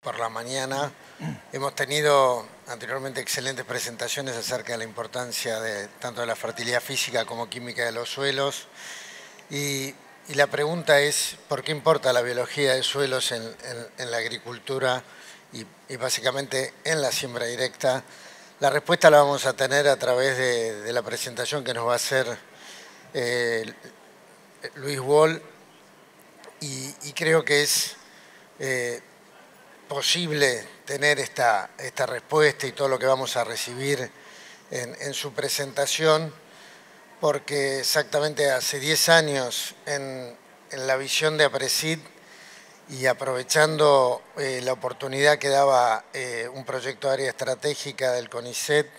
por la mañana. Hemos tenido anteriormente excelentes presentaciones acerca de la importancia tanto de la fertilidad física como química de los suelos. Y la pregunta es, ¿por qué importa la biología de suelos en la agricultura y básicamente en la siembra directa? La respuesta la vamos a tener a través de la presentación que nos va a hacer Luis Wall, y creo que es posible tener esta respuesta y todo lo que vamos a recibir en su presentación, porque exactamente hace 10 años en la visión de APRESID y aprovechando la oportunidad que daba un proyecto de área estratégica del CONICET,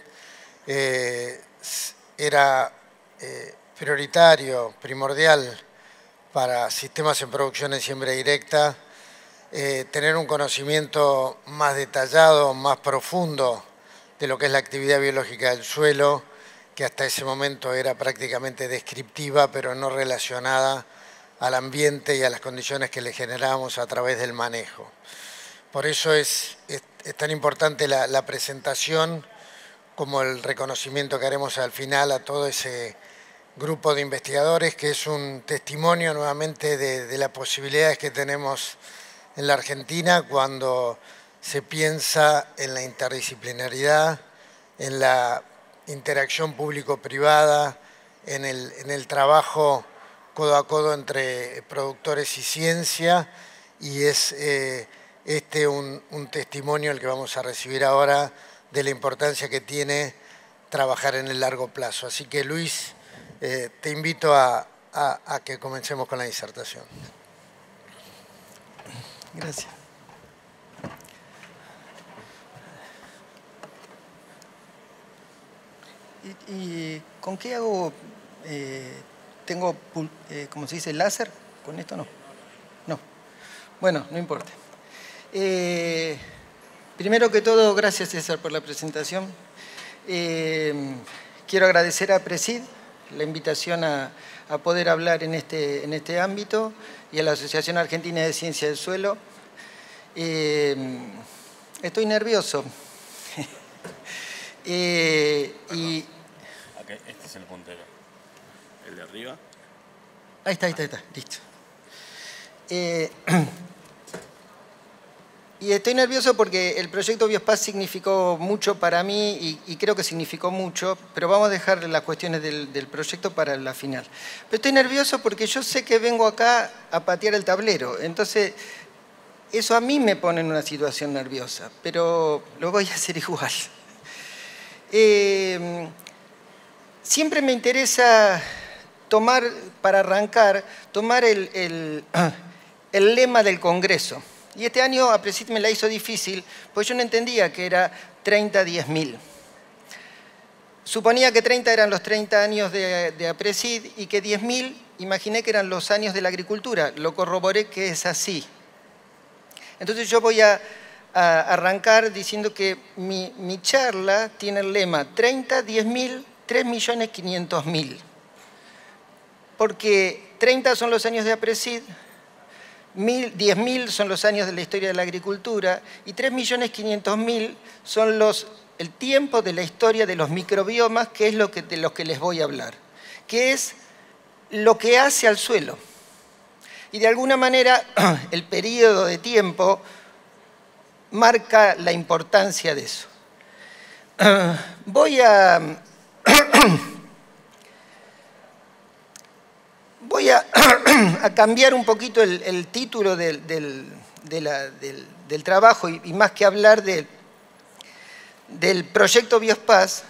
era prioritario, primordial para sistemas en producción en siembra directa, tener un conocimiento más detallado, más profundo de lo que es la actividad biológica del suelo, que hasta ese momento era prácticamente descriptiva, pero no relacionada al ambiente y a las condiciones que le generábamos a través del manejo. Por eso es tan importante la presentación como el reconocimiento que haremos al final a todo ese grupo de investigadores, que es un testimonio nuevamente de las posibilidades que tenemos en la Argentina cuando se piensa en la interdisciplinaridad, en la interacción público-privada, en el trabajo codo a codo entre productores y ciencia, y es un testimonio el que vamos a recibir ahora de la importancia que tiene trabajar en el largo plazo. Así que, Luis, te invito a que comencemos con la disertación. Gracias. ¿Y con qué hago? ¿Tengo, como se dice, láser? ¿Con esto no? No. Bueno, no importa. Primero que todo, gracias, César, por la presentación. Quiero agradecer a APRESID la invitación a poder hablar en este ámbito y a la Asociación Argentina de Ciencia del Suelo. Estoy nervioso. Este es el puntero. ¿El de arriba? Ahí está, listo. Y estoy nervioso porque el proyecto Biospaz significó mucho para mí y creo que significó mucho, pero vamos a dejar las cuestiones del proyecto para la final. Pero estoy nervioso porque yo sé que vengo acá a patear el tablero, entonces eso a mí me pone en una situación nerviosa, pero lo voy a hacer igual. Siempre me interesa para arrancar, tomar el lema del Congreso. Y este año APRESID me la hizo difícil, pues yo no entendía que era 30-10.000. Suponía que 30 eran los 30 años de APRESID y que 10.000 imaginé que eran los años de la agricultura. Lo corroboré que es así. Entonces yo voy a arrancar diciendo que mi charla tiene el lema 30, 10.000, 3.500.000. Porque 30 son los años de APRESID, 10.000 son los años de la historia de la agricultura y 3.500.000 son el tiempo de la historia de los microbiomas, que es de los que les voy a hablar, que es lo que hace al suelo. Y de alguna manera el periodo de tiempo marca la importancia de eso. Voy a cambiar un poquito el título del trabajo y más que hablar del proyecto Biospaz,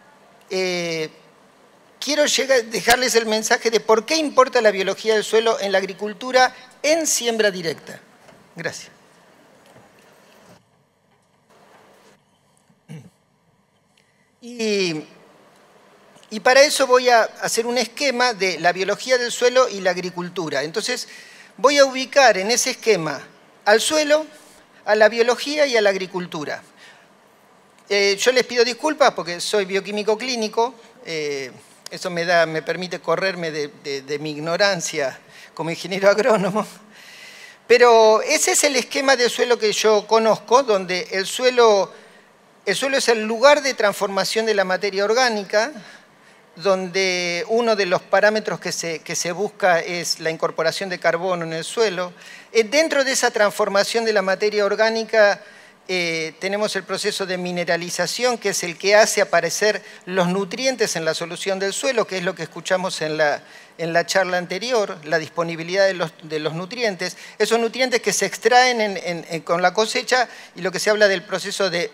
quiero dejarles el mensaje de por qué importa la biología del suelo en la agricultura en siembra directa. Gracias. Y para eso voy a hacer un esquema de la biología del suelo y la agricultura. Entonces, voy a ubicar en ese esquema al suelo, a la biología y a la agricultura. Yo les pido disculpas porque soy bioquímico clínico. Eso me permite correrme de mi ignorancia como ingeniero agrónomo. Pero ese es el esquema de suelo que yo conozco, donde el suelo es el lugar de transformación de la materia orgánica, donde uno de los parámetros que se busca es la incorporación de carbono en el suelo. Dentro de esa transformación de la materia orgánica tenemos el proceso de mineralización, que es el que hace aparecer los nutrientes en la solución del suelo, que es lo que escuchamos en la charla anterior, la disponibilidad de los nutrientes. Esos nutrientes que se extraen con la cosecha, y lo que se habla del proceso de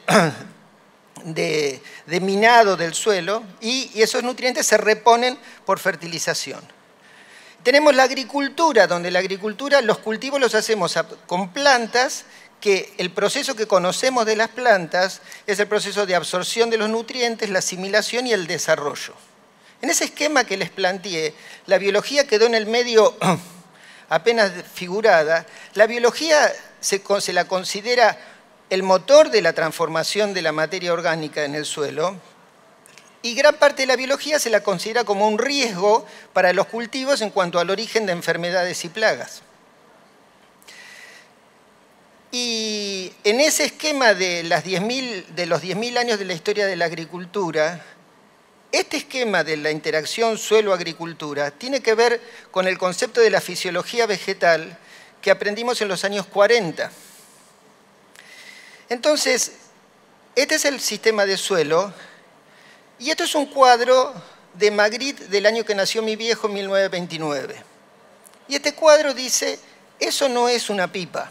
minado del suelo, y esos nutrientes se reponen por fertilización. Tenemos la agricultura, donde los cultivos los hacemos con plantas, que el proceso que conocemos de las plantas es el proceso de absorción de los nutrientes, la asimilación y el desarrollo. En ese esquema que les planteé, la biología quedó en el medio apenas figurada. La biología se la considera el motor de la transformación de la materia orgánica en el suelo, y gran parte de la biología se la considera como un riesgo para los cultivos en cuanto al origen de enfermedades y plagas. Y en ese esquema de los 10.000 años de la historia de la agricultura, este esquema de la interacción suelo-agricultura tiene que ver con el concepto de la fisiología vegetal que aprendimos en los años 40. Entonces, este es el sistema de suelo, y esto es un cuadro de Magritte del año que nació mi viejo, 1929. Y este cuadro dice, eso no es una pipa.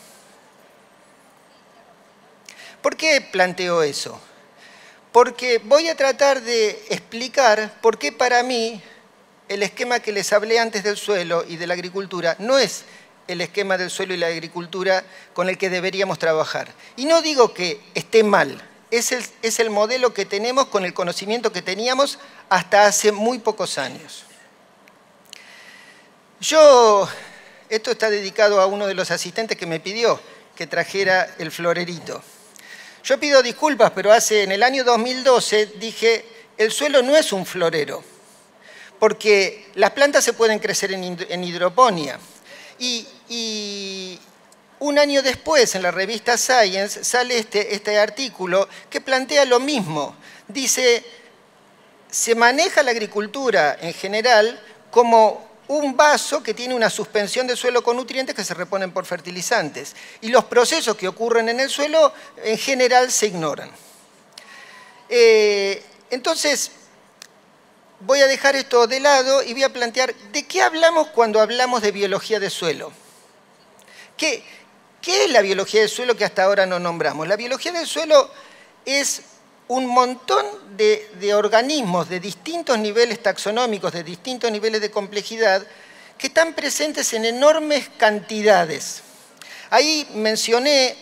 ¿Por qué planteo eso? Porque voy a tratar de explicar por qué para mí el esquema que les hablé antes del suelo y de la agricultura no es el esquema del suelo y la agricultura con el que deberíamos trabajar. Y no digo que esté mal, es el modelo que tenemos con el conocimiento que teníamos hasta hace muy pocos años. Esto está dedicado a uno de los asistentes que me pidió que trajera el florerito. Yo pido disculpas, pero en el año 2012 dije, el suelo no es un florero, porque las plantas se pueden crecer en hidroponía. Y un año después, en la revista Science, sale este artículo que plantea lo mismo. Dice, se maneja la agricultura en general como un vaso que tiene una suspensión de suelo con nutrientes que se reponen por fertilizantes. Y los procesos que ocurren en el suelo, en general, se ignoran. Entonces, voy a dejar esto de lado y voy a plantear, ¿de qué hablamos cuando hablamos de biología de suelo? ¿Qué es la biología del suelo que hasta ahora no nombramos? La biología del suelo es un montón de organismos de distintos niveles taxonómicos, de distintos niveles de complejidad, que están presentes en enormes cantidades. Ahí mencioné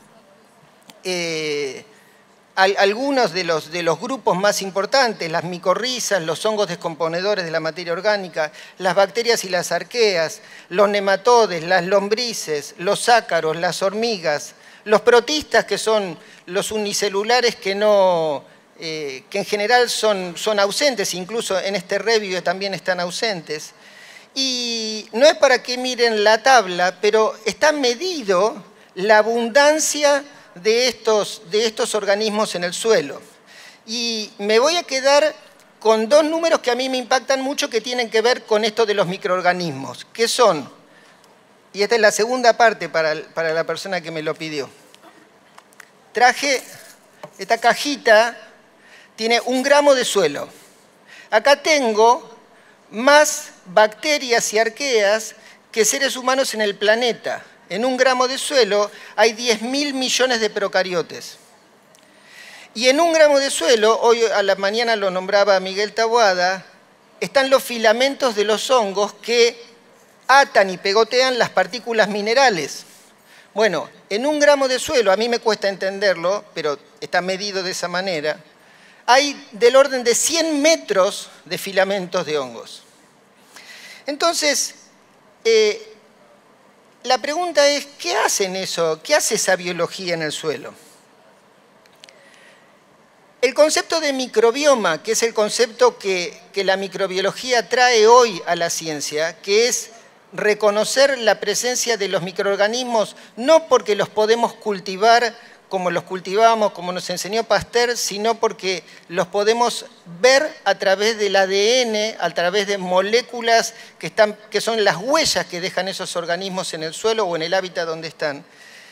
algunos de los grupos más importantes, las micorrizas, los hongos descomponedores de la materia orgánica, las bacterias y las arqueas, los nematodes, las lombrices, los ácaros, las hormigas, los protistas, que son los unicelulares que en general son ausentes, incluso en este review también están ausentes. Y no es para que miren la tabla, pero está medido la abundancia de estos organismos en el suelo. Y me voy a quedar con dos números que a mí me impactan mucho, que tienen que ver con esto de los microorganismos, que son, y esta es la segunda parte para la persona que me lo pidió. Traje esta cajita, tiene 1 gramo de suelo. Acá tengo más bacterias y arqueas que seres humanos en el planeta. En 1 gramo de suelo hay 10.000 millones de procariotes. Y en 1 gramo de suelo, hoy a la mañana lo nombraba Miguel Taboada, están los filamentos de los hongos que atan y pegotean las partículas minerales. Bueno, en 1 gramo de suelo, a mí me cuesta entenderlo, pero está medido de esa manera, hay del orden de 100 metros de filamentos de hongos. Entonces, la pregunta es, ¿qué hacen eso? ¿Qué hace esa biología en el suelo? El concepto de microbioma, que es el concepto que la microbiología trae hoy a la ciencia, que es reconocer la presencia de los microorganismos, no porque los podemos cultivar como los cultivamos, como nos enseñó Pasteur, sino porque los podemos ver a través del ADN, a través de moléculas que son las huellas que dejan esos organismos en el suelo o en el hábitat donde están.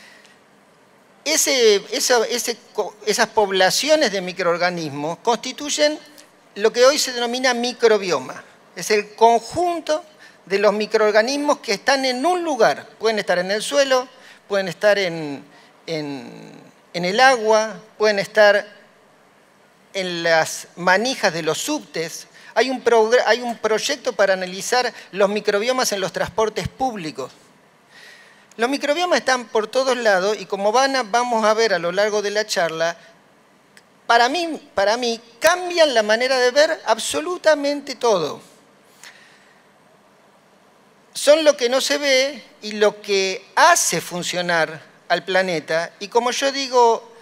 Esas poblaciones de microorganismos constituyen lo que hoy se denomina microbioma. Es el conjunto de los microorganismos que están en un lugar. Pueden estar en el suelo, pueden estar en el agua, pueden estar en las manijas de los subtes. Hay un proyecto para analizar los microbiomas en los transportes públicos. Los microbiomas están por todos lados y como vamos a ver a lo largo de la charla, para mí cambian la manera de ver absolutamente todo. Son lo que no se ve y lo que hace funcionar al planeta. Y como yo digo,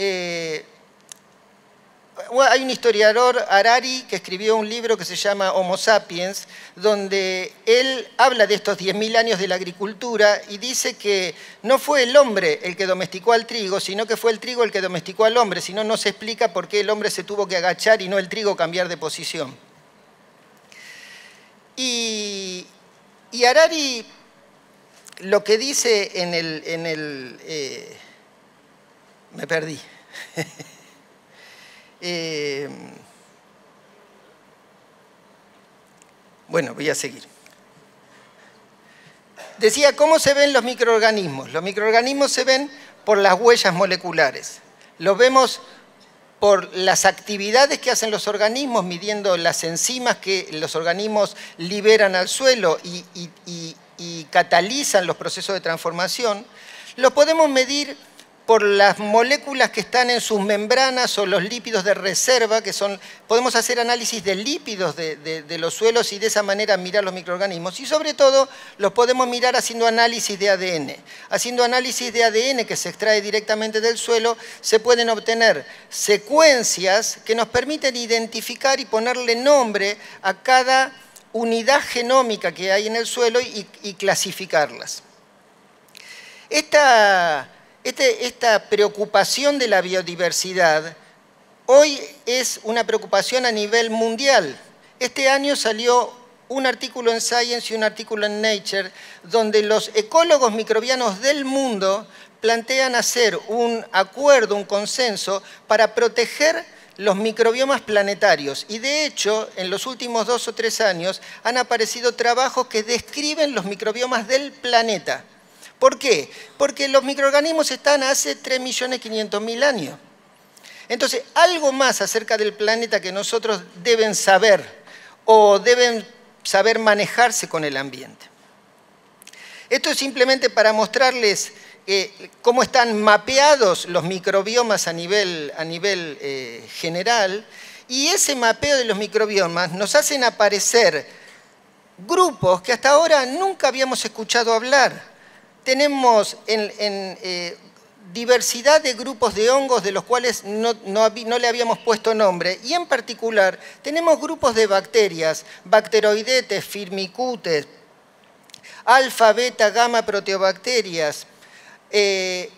hay un historiador, Harari, que escribió un libro que se llama Homo Sapiens, donde él habla de estos 10.000 años de la agricultura y dice que no fue el hombre el que domesticó al trigo, sino que fue el trigo el que domesticó al hombre, si no, no se explica por qué el hombre se tuvo que agachar y no el trigo cambiar de posición. Y Harari lo que dice me perdí. Bueno, voy a seguir. Decía, ¿cómo se ven los microorganismos? Los microorganismos se ven por las huellas moleculares. Los vemos por las actividades que hacen los organismos, midiendo las enzimas que los organismos liberan al suelo y catalizan los procesos de transformación. Los podemos medir por las moléculas que están en sus membranas o los lípidos de reserva, podemos hacer análisis de lípidos de los suelos y de esa manera mirar los microorganismos. Y sobre todo, los podemos mirar haciendo análisis de ADN. Haciendo análisis de ADN que se extrae directamente del suelo, se pueden obtener secuencias que nos permiten identificar y ponerle nombre a cada unidad genómica que hay en el suelo y clasificarlas. Esta preocupación de la biodiversidad hoy es una preocupación a nivel mundial. Este año salió un artículo en Science y un artículo en Nature donde los ecólogos microbianos del mundo plantean hacer un acuerdo, un consenso para proteger los microbiomas planetarios. Y de hecho, en los últimos 2 o 3 años han aparecido trabajos que describen los microbiomas del planeta. ¿Por qué? Porque los microorganismos están hace 3.500.000 años. Entonces, algo más acerca del planeta que nosotros deben saber o deben saber manejarse con el ambiente. Esto es simplemente para mostrarles cómo están mapeados los microbiomas a nivel general, y ese mapeo de los microbiomas nos hacen aparecer grupos que hasta ahora nunca habíamos escuchado hablar. Tenemos diversidad de grupos de hongos de los cuales no le habíamos puesto nombre, y en particular tenemos grupos de bacterias, Bacteroidetes, Firmicutes, alfa, beta, gamma proteobacterias, que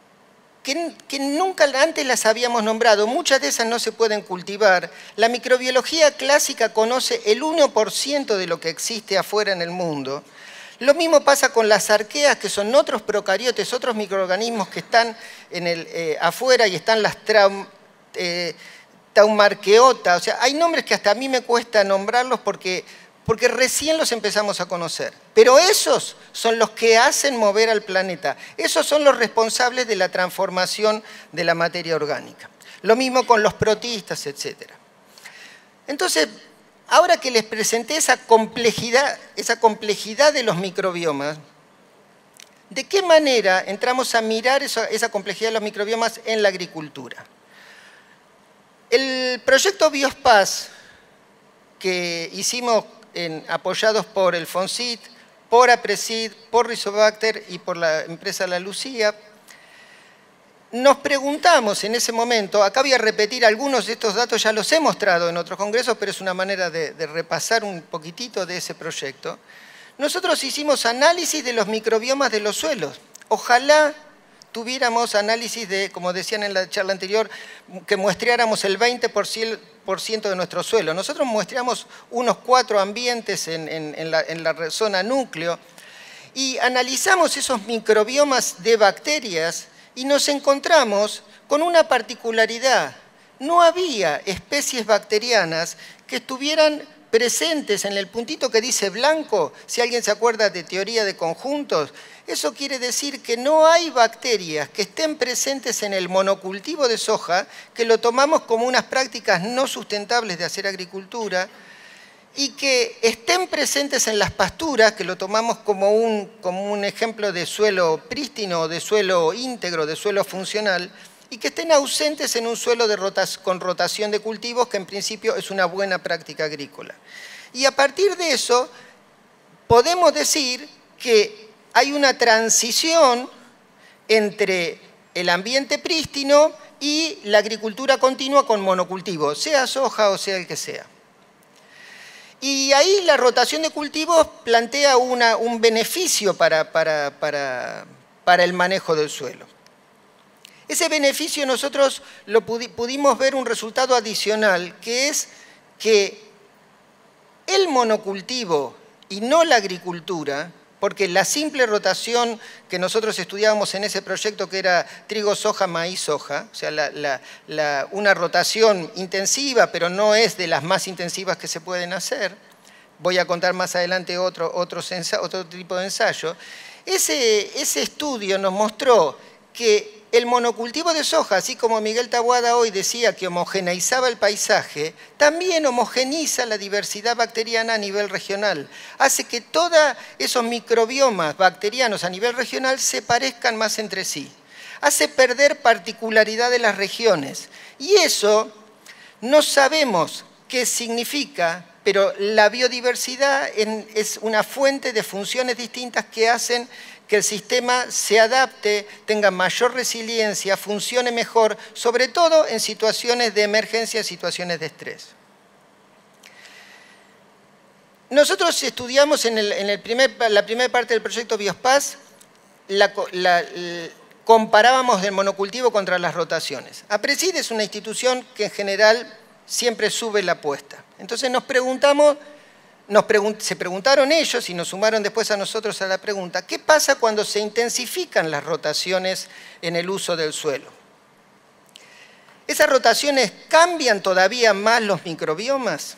nunca antes las habíamos nombrado. Muchas de esas no se pueden cultivar. La microbiología clásica conoce el 1% de lo que existe afuera en el mundo. Lo mismo pasa con las arqueas, que son otros procariotes, otros microorganismos que están afuera, y están las taumarqueota. O sea, hay nombres que hasta a mí me cuesta nombrarlos porque recién los empezamos a conocer. Pero esos son los que hacen mover al planeta. Esos son los responsables de la transformación de la materia orgánica. Lo mismo con los protistas, etc. Entonces, ahora que les presenté esa complejidad de los microbiomas, ¿de qué manera entramos a mirar esa complejidad de los microbiomas en la agricultura? El proyecto Biospaz, que hicimos apoyados por el FONSIT, por APRESID, por Rizobacter y por la empresa La Lucía, nos preguntamos en ese momento, acá voy a repetir algunos de estos datos, ya los he mostrado en otros congresos, pero es una manera de repasar un poquitito de ese proyecto. nosotros hicimos análisis de los microbiomas de los suelos. Ojalá tuviéramos análisis de, como decían en la charla anterior, que muestreáramos el 20% de nuestro suelo. Nosotros muestreamos unos 4 ambientes en la zona núcleo y analizamos esos microbiomas de bacterias y nos encontramos con una particularidad. No había especies bacterianas que estuvieran presentes en el puntito que dice blanco. Si alguien se acuerda de teoría de conjuntos, eso quiere decir que no hay bacterias que estén presentes en el monocultivo de soja, que lo tomamos como unas prácticas no sustentables de hacer agricultura, y que estén presentes en las pasturas, que lo tomamos como un ejemplo de suelo prístino, de suelo íntegro, de suelo funcional, y que estén ausentes en un suelo con rotación de cultivos, que en principio es una buena práctica agrícola. Y a partir de eso, podemos decir que hay una transición entre el ambiente prístino y la agricultura continua con monocultivo, sea soja o sea el que sea. Y ahí la rotación de cultivos plantea un beneficio para el manejo del suelo. Ese beneficio nosotros pudimos ver un resultado adicional, que es que el monocultivo y no la agricultura, porque la simple rotación que nosotros estudiábamos en ese proyecto, que era trigo, soja, maíz, soja, o sea, una rotación intensiva, pero no es de las más intensivas que se pueden hacer. Voy a contar más adelante otro tipo de ensayo. Ese estudio nos mostró que el monocultivo de soja, así como Miguel Taboada hoy decía que homogeneizaba el paisaje, también homogeniza la diversidad bacteriana a nivel regional. Hace que todos esos microbiomas bacterianos a nivel regional se parezcan más entre sí. Hace perder particularidad de las regiones. Y eso no sabemos qué significa, pero la biodiversidad es una fuente de funciones distintas que hacen que el sistema se adapte, tenga mayor resiliencia, funcione mejor, sobre todo en situaciones de emergencia, situaciones de estrés. Nosotros estudiamos en la primera parte del proyecto Biospaz, comparábamos el monocultivo contra las rotaciones. APRESID es una institución que en general siempre sube la apuesta. Entonces se preguntaron ellos y nos sumaron después a nosotros a la pregunta, ¿qué pasa cuando se intensifican las rotaciones en el uso del suelo? ¿Esas rotaciones cambian todavía más los microbiomas?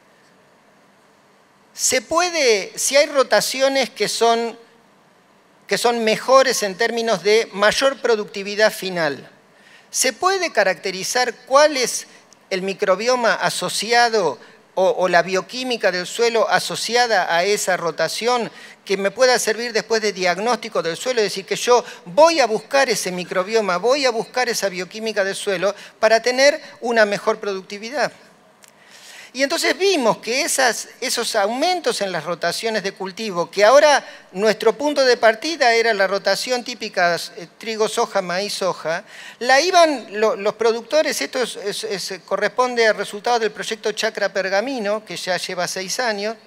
Si hay rotaciones que son mejores en términos de mayor productividad final, ¿se puede caracterizar cuál es el microbioma asociado o la bioquímica del suelo asociada a esa rotación que me pueda servir después de diagnóstico del suelo? Es decir, que yo voy a buscar ese microbioma, voy a buscar esa bioquímica del suelo para tener una mejor productividad. Y entonces vimos que esos aumentos en las rotaciones de cultivo, que ahora nuestro punto de partida era la rotación típica trigo, soja, maíz, soja, la iban los productores, esto corresponde al resultado del proyecto Chacra Pergamino, que ya lleva 6 años,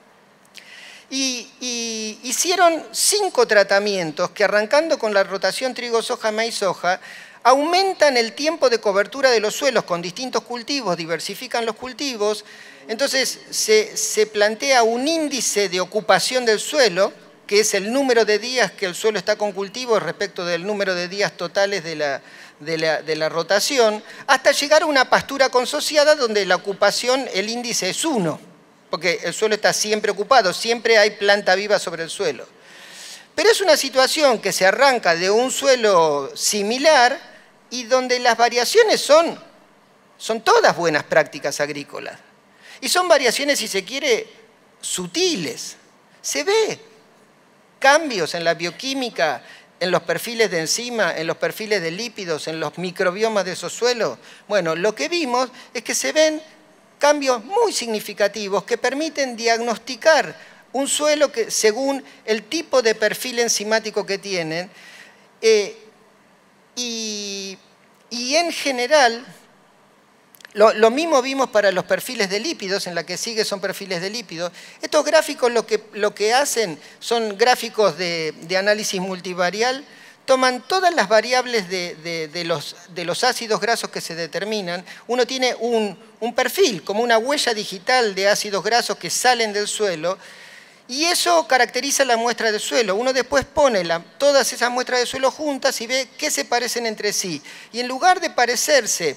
y hicieron 5 tratamientos que, arrancando con la rotación trigo, soja, maíz, soja, aumentan el tiempo de cobertura de los suelos con distintos cultivos, diversifican los cultivos. Entonces se plantea un índice de ocupación del suelo, que es el número de días que el suelo está con cultivos respecto del número de días totales de la rotación, hasta llegar a una pastura consociada donde la ocupación, el índice es 1, porque el suelo está siempre ocupado, siempre hay planta viva sobre el suelo. Pero es una situación que se arranca de un suelo similar y donde las variaciones son todas buenas prácticas agrícolas. Y son variaciones, si se quiere, sutiles. Se ve cambios en la bioquímica, en los perfiles de enzima, en los perfiles de lípidos, en los microbiomas de esos suelos. Bueno, lo que vimos es que se ven cambios muy significativos que permiten diagnosticar un suelo que, según el tipo de perfil enzimático que tienen, y en general Lo mismo vimos para los perfiles de lípidos, en la que sigue son perfiles de lípidos. Estos gráficos lo que hacen son gráficos de análisis multivarial, toman todas las variables de los ácidos grasos que se determinan. Uno tiene un perfil, como una huella digital de ácidos grasos que salen del suelo, y eso caracteriza la muestra de suelo. Uno después pone todas esas muestras de suelo juntas y ve qué se parecen entre sí. Y en lugar de parecerse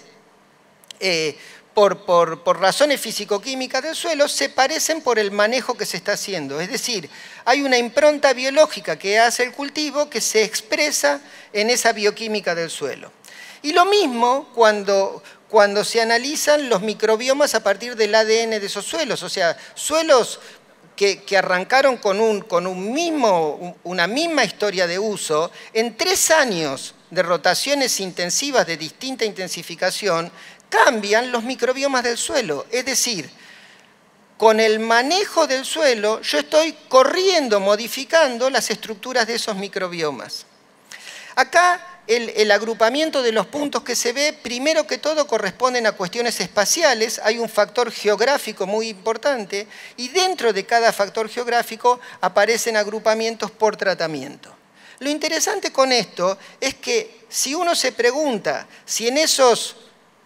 por razones físico-químicas del suelo, se parecen por el manejo que se está haciendo. Es decir, hay una impronta biológica que hace el cultivo que se expresa en esa bioquímica del suelo. Y lo mismo cuando se analizan los microbiomas a partir del ADN de esos suelos. O sea, suelos que arrancaron con una misma historia de uso, en 3 años de rotaciones intensivas de distinta intensificación, cambian los microbiomas del suelo. Es decir, con el manejo del suelo, yo estoy corriendo, modificando las estructuras de esos microbiomas. Acá, el agrupamiento de los puntos que se ve, primero que todo, corresponden a cuestiones espaciales. Hay un factor geográfico muy importante y dentro de cada factor geográfico aparecen agrupamientos por tratamiento. Lo interesante con esto es que si uno se pregunta si en esos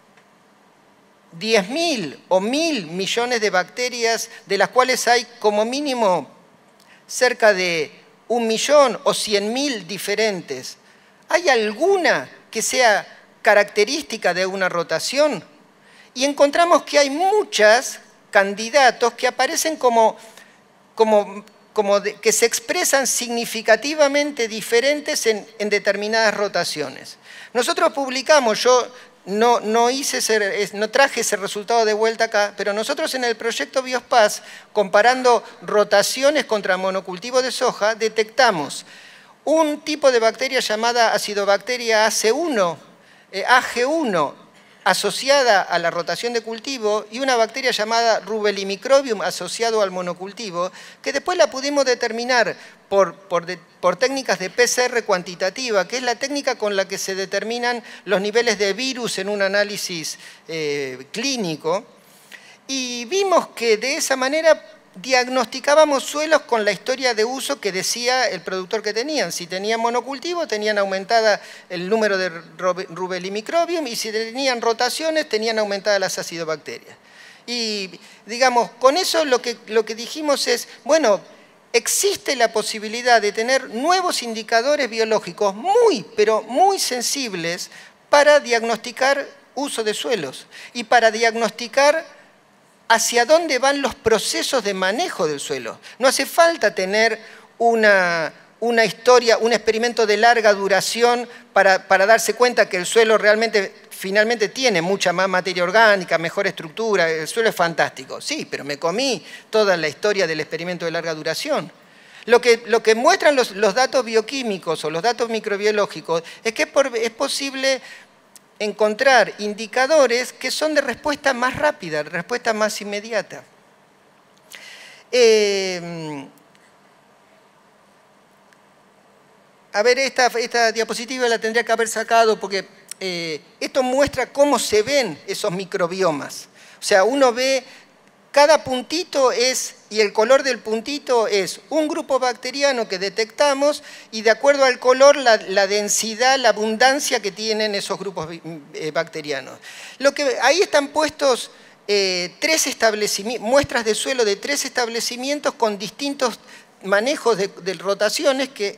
10.000 o 1.000 millones de bacterias, de las cuales hay como mínimo cerca de 1 millón o 100.000 diferentes, ¿hay alguna que sea característica de una rotación? Y encontramos que hay muchos candidatos que aparecen que se expresan significativamente diferentes en determinadas rotaciones. Nosotros publicamos, yo no traje ese resultado de vuelta acá, pero nosotros en el proyecto BioSPAS, comparando rotaciones contra monocultivo de soja, detectamos un tipo de bacteria llamada acidobacteria AG1, asociada a la rotación de cultivo, y una bacteria llamada Rubelimicrobium asociado al monocultivo, que después la pudimos determinar por técnicas de PCR cuantitativa, que es la técnica con la que se determinan los niveles de virus en un análisis clínico, y vimos que de esa manera diagnosticábamos suelos con la historia de uso que decía el productor que tenían. Si tenían monocultivo, tenían aumentada el número de Rubelimicrobium, y si tenían rotaciones, tenían aumentadas las acidobacterias. Y, digamos, con eso lo que dijimos es, bueno, existe la posibilidad de tener nuevos indicadores biológicos pero muy sensibles para diagnosticar uso de suelos y para diagnosticar hacia dónde van los procesos de manejo del suelo. No hace falta tener una historia, un experimento de larga duración para darse cuenta que el suelo finalmente tiene mucha más materia orgánica, mejor estructura, el suelo es fantástico. Sí, pero me comí toda la historia del experimento de larga duración. Lo que muestran los datos bioquímicos o los datos microbiológicos es que es posible encontrar indicadores que son de respuesta más rápida, respuesta más inmediata. A ver, esta diapositiva la tendría que haber sacado porque esto muestra cómo se ven esos microbiomas. O sea, uno ve cada puntito y el color del puntito es un grupo bacteriano que detectamos y de acuerdo al color la densidad, la abundancia que tienen esos grupos bacterianos. Ahí están puestos muestras de suelo de 3 establecimientos con distintos manejos de rotaciones que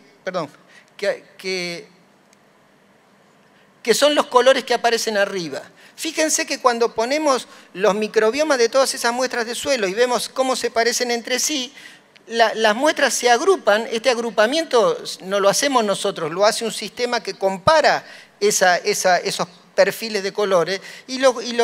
son los colores que aparecen arriba. Fíjense que cuando ponemos los microbiomas de todas esas muestras de suelo y vemos cómo se parecen entre sí, las muestras se agrupan. Este agrupamiento no lo hacemos nosotros, lo hace un sistema que compara esos perfiles de colores y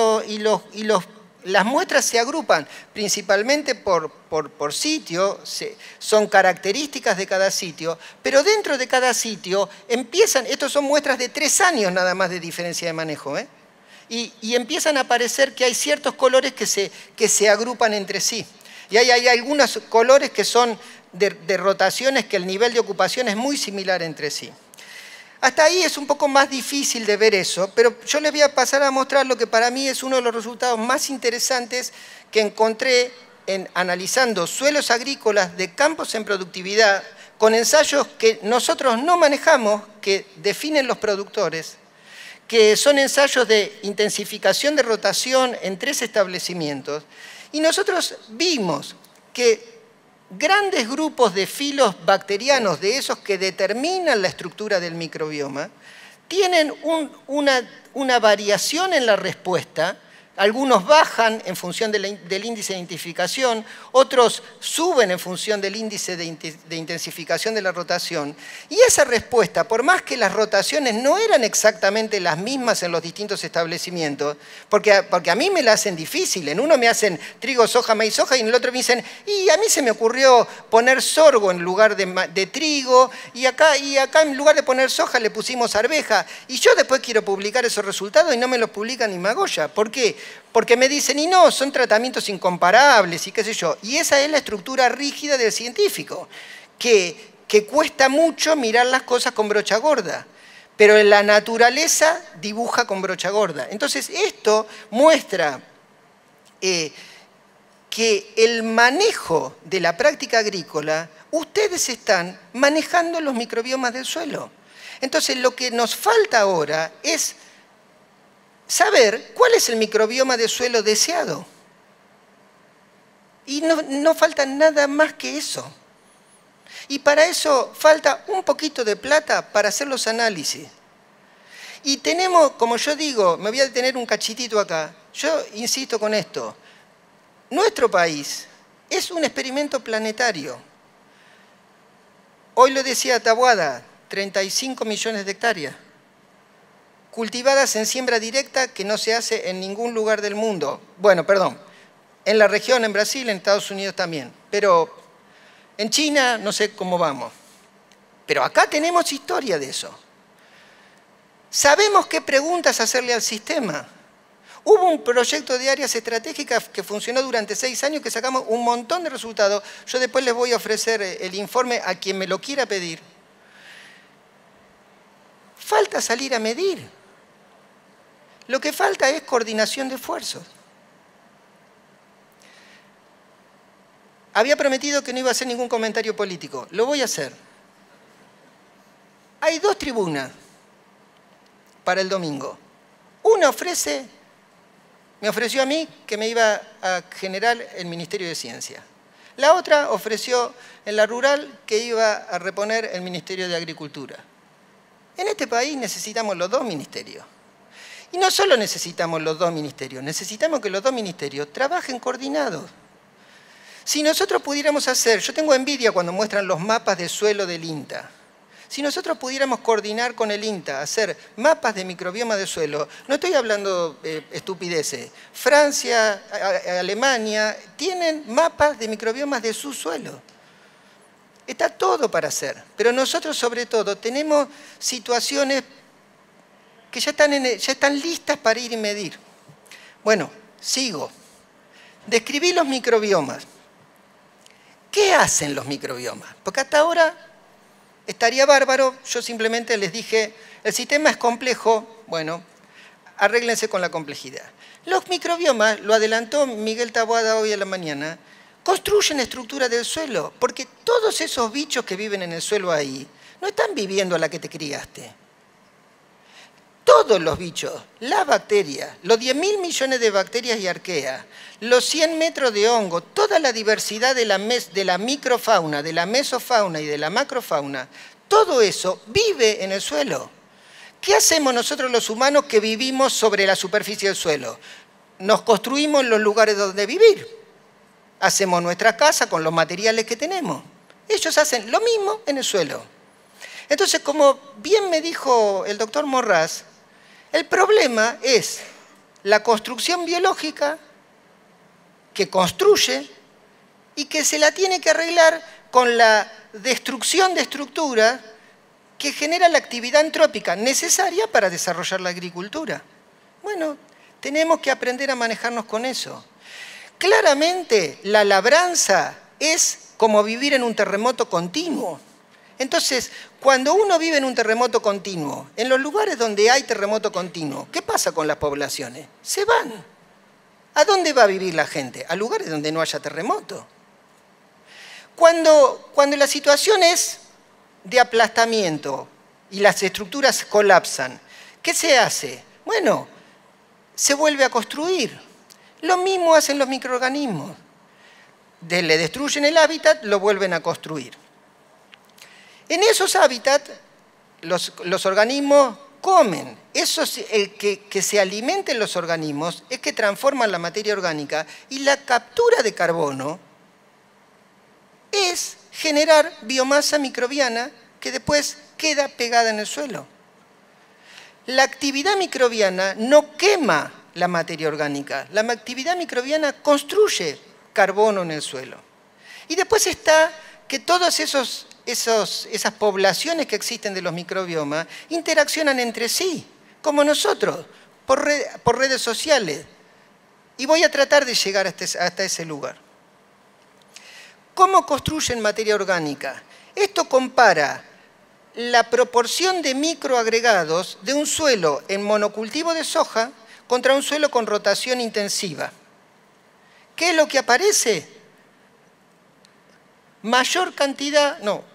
las muestras se agrupan principalmente por sitio, son características de cada sitio, pero dentro de cada sitio estos son muestras de 3 años nada más de diferencia de manejo, y empiezan a aparecer que hay ciertos colores que se agrupan entre sí. Y hay algunos colores que son de rotaciones que el nivel de ocupación es muy similar entre sí. Hasta ahí es un poco más difícil de ver eso, pero yo les voy a pasar a mostrar lo que para mí es uno de los resultados más interesantes que encontré analizando suelos agrícolas de campos en productividad con ensayos que nosotros no manejamos, que definen los productores, que son ensayos de intensificación de rotación en 3 establecimientos. Y nosotros vimos que grandes grupos de filos bacterianos, de esos que determinan la estructura del microbioma, tienen una variación en la respuesta. Algunos bajan en función del índice de identificación, otros suben en función del índice de intensificación de la rotación. Y esa respuesta, por más que las rotaciones no eran exactamente las mismas en los distintos establecimientos, porque a mí me la hacen difícil. En uno me hacen trigo, soja, maíz, soja, y en el otro me dicen, y a mí se me ocurrió poner sorgo en lugar de trigo, y acá en lugar de poner soja le pusimos arveja. Y yo después quiero publicar esos resultados y no me los publica ni Magoya. ¿Por qué? Porque me dicen, y no, son tratamientos incomparables y qué sé yo. Y esa es la estructura rígida del científico, que cuesta mucho mirar las cosas con brocha gorda, pero en la naturaleza dibuja con brocha gorda. Entonces, esto muestra que el manejo de la práctica agrícola, ustedes están manejando los microbiomas del suelo. Entonces, lo que nos falta ahora es saber cuál es el microbioma de suelo deseado. Y no falta nada más que eso. Y para eso falta un poquito de plata para hacer los análisis. Y tenemos, como yo digo, me voy a detener un cachitito acá. Yo insisto con esto. Nuestro país es un experimento planetario. Hoy lo decía Taboada, 35 millones de hectáreas. Cultivadas en siembra directa que no se hace en ningún lugar del mundo. Bueno, perdón, en la región, en Brasil, en Estados Unidos también. Pero en China no sé cómo vamos. Pero acá tenemos historia de eso. Sabemos qué preguntas hacerle al sistema. Hubo un proyecto de áreas estratégicas que funcionó durante 6 años, que sacamos un montón de resultados. Yo después les voy a ofrecer el informe a quien me lo quiera pedir. Falta salir a medir. Lo que falta es coordinación de esfuerzos. Había prometido que no iba a hacer ningún comentario político. Lo voy a hacer. Hay 2 tribunas para el domingo. Una me ofreció a mí que me iba a generar el Ministerio de Ciencia. La otra ofreció en la rural que iba a reponer el Ministerio de Agricultura. En este país necesitamos los 2 ministerios. Y no solo necesitamos los 2 ministerios, necesitamos que los 2 ministerios trabajen coordinados. Si nosotros pudiéramos hacer, yo tengo envidia cuando muestran los mapas de suelo del INTA. Si nosotros pudiéramos coordinar con el INTA, hacer mapas de microbioma de suelo, no estoy hablando estupideces, Francia, Alemania, tienen mapas de microbiomas de su suelo. Está todo para hacer, pero nosotros sobre todo tenemos situaciones que ya están listas para ir y medir. Bueno, sigo. Describí los microbiomas. ¿Qué hacen los microbiomas? Porque hasta ahora estaría bárbaro, yo simplemente les dije, el sistema es complejo, bueno, arréglense con la complejidad. Los microbiomas, lo adelantó Miguel Taboada hoy a la mañana, construyen estructura del suelo, porque todos esos bichos que viven en el suelo ahí, no están viviendo a la que te criaste. Todos los bichos, las bacterias, los 10.000 millones de bacterias y arqueas, los 100 metros de hongo, toda la diversidad de la microfauna, de la mesofauna y de la macrofauna, todo eso vive en el suelo. ¿Qué hacemos nosotros los humanos que vivimos sobre la superficie del suelo? Nos construimos los lugares donde vivir. Hacemos nuestra casa con los materiales que tenemos. Ellos hacen lo mismo en el suelo. Entonces, como bien me dijo el doctor Morraz, el problema es la construcción biológica que construye y que se la tiene que arreglar con la destrucción de estructuras que genera la actividad antrópica necesaria para desarrollar la agricultura. Bueno, tenemos que aprender a manejarnos con eso. Claramente, la labranza es como vivir en un terremoto continuo. Entonces, cuando uno vive en un terremoto continuo, en los lugares donde hay terremoto continuo, ¿qué pasa con las poblaciones? Se van. ¿A dónde va a vivir la gente? A lugares donde no haya terremoto. Cuando la situación es de aplastamiento y las estructuras colapsan, ¿qué se hace? Bueno, se vuelve a construir. Lo mismo hacen los microorganismos. Le destruyen el hábitat, lo vuelven a construir. En esos hábitats, los organismos comen. Eso es que se alimenten los organismos es que transforman la materia orgánica, y la captura de carbono es generar biomasa microbiana que después queda pegada en el suelo. La actividad microbiana no quema la materia orgánica, la actividad microbiana construye carbono en el suelo. Y después está que todas esas poblaciones que existen de los microbiomas interaccionan entre sí, como nosotros, por redes sociales. Y voy a tratar de llegar hasta ese lugar. ¿Cómo construyen materia orgánica? Esto compara la proporción de microagregados de un suelo en monocultivo de soja contra un suelo con rotación intensiva. ¿Qué es lo que aparece? Mayor cantidad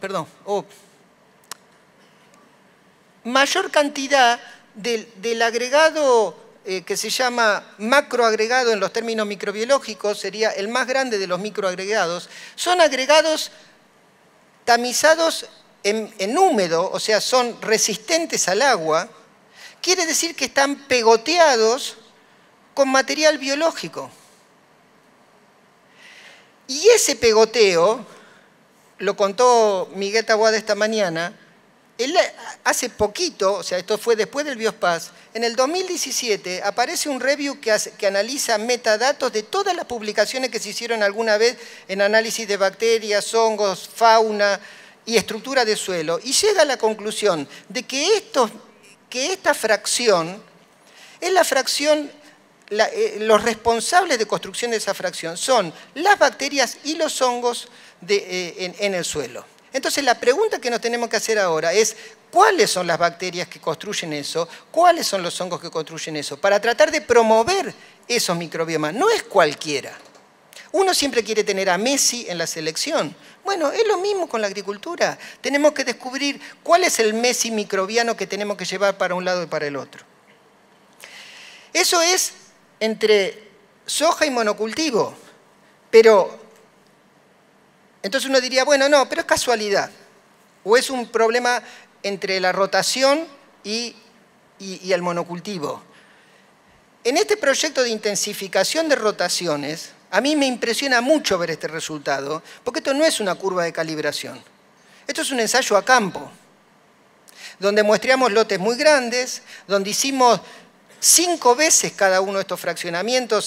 del agregado que se llama macroagregado en los términos microbiológicos, sería el más grande de los microagregados, son agregados tamizados en húmedo, o sea, son resistentes al agua. Quiere decir que están pegoteados con material biológico. Y ese pegoteo, lo contó Miguel Taboada esta mañana, hace poquito, o sea, esto fue después del Biospaz, en el 2017 aparece un review que analiza metadatos de todas las publicaciones que se hicieron alguna vez en análisis de bacterias, hongos, fauna y estructura de suelo, y llega a la conclusión de que esta fracción es la fracción, los responsables de construcción de esa fracción son las bacterias y los hongos en el suelo. Entonces la pregunta que nos tenemos que hacer ahora es ¿cuáles son las bacterias que construyen eso? ¿Cuáles son los hongos que construyen eso? Para tratar de promover esos microbiomas. No es cualquiera. Uno siempre quiere tener a Messi en la selección. Bueno, es lo mismo con la agricultura. Tenemos que descubrir cuál es el Messi microbiano que tenemos que llevar para un lado y para el otro. Eso es entre soja y monocultivo. Pero entonces uno diría, bueno, no, pero es casualidad. O es un problema entre la rotación y el monocultivo. En este proyecto de intensificación de rotaciones, a mí me impresiona mucho ver este resultado, porque esto no es una curva de calibración. Esto es un ensayo a campo, donde muestreamos lotes muy grandes, donde hicimos 5 veces cada uno de estos fraccionamientos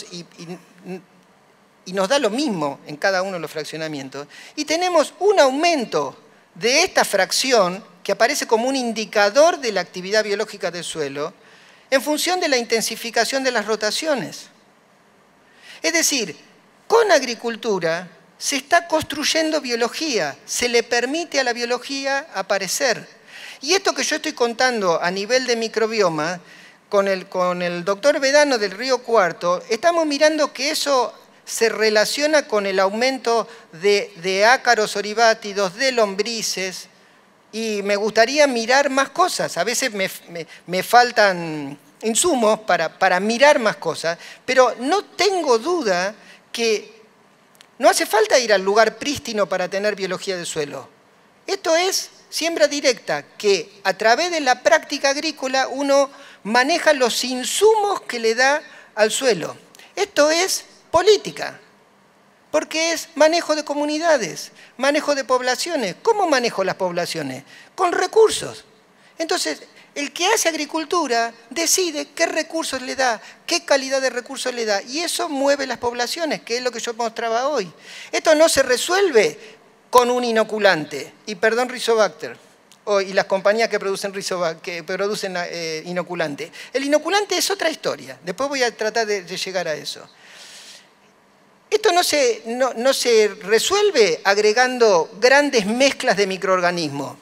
y nos da lo mismo en cada uno de los fraccionamientos. Y tenemos un aumento de esta fracción que aparece como un indicador de la actividad biológica del suelo en función de la intensificación de las rotaciones. Es decir, con agricultura se está construyendo biología, se le permite a la biología aparecer. Y esto que yo estoy contando a nivel de microbioma, con el doctor Vedano del Río Cuarto, estamos mirando que eso se relaciona con el aumento de ácaros oribátidos, de lombrices, y me gustaría mirar más cosas. A veces me faltan insumos para mirar más cosas, pero no tengo duda que no hace falta ir al lugar prístino para tener biología del suelo. Esto es siembra directa, que a través de la práctica agrícola uno maneja los insumos que le da al suelo. Esto es política, porque es manejo de comunidades, manejo de poblaciones. ¿Cómo manejo las poblaciones? Con recursos. Entonces, el que hace agricultura decide qué recursos le da, qué calidad de recursos le da, y eso mueve las poblaciones, que es lo que yo mostraba hoy. Esto no se resuelve con un inoculante, y perdón Rizobacter, y las compañías que producen inoculante. El inoculante es otra historia, después voy a tratar de llegar a eso. Esto no se resuelve agregando grandes mezclas de microorganismos.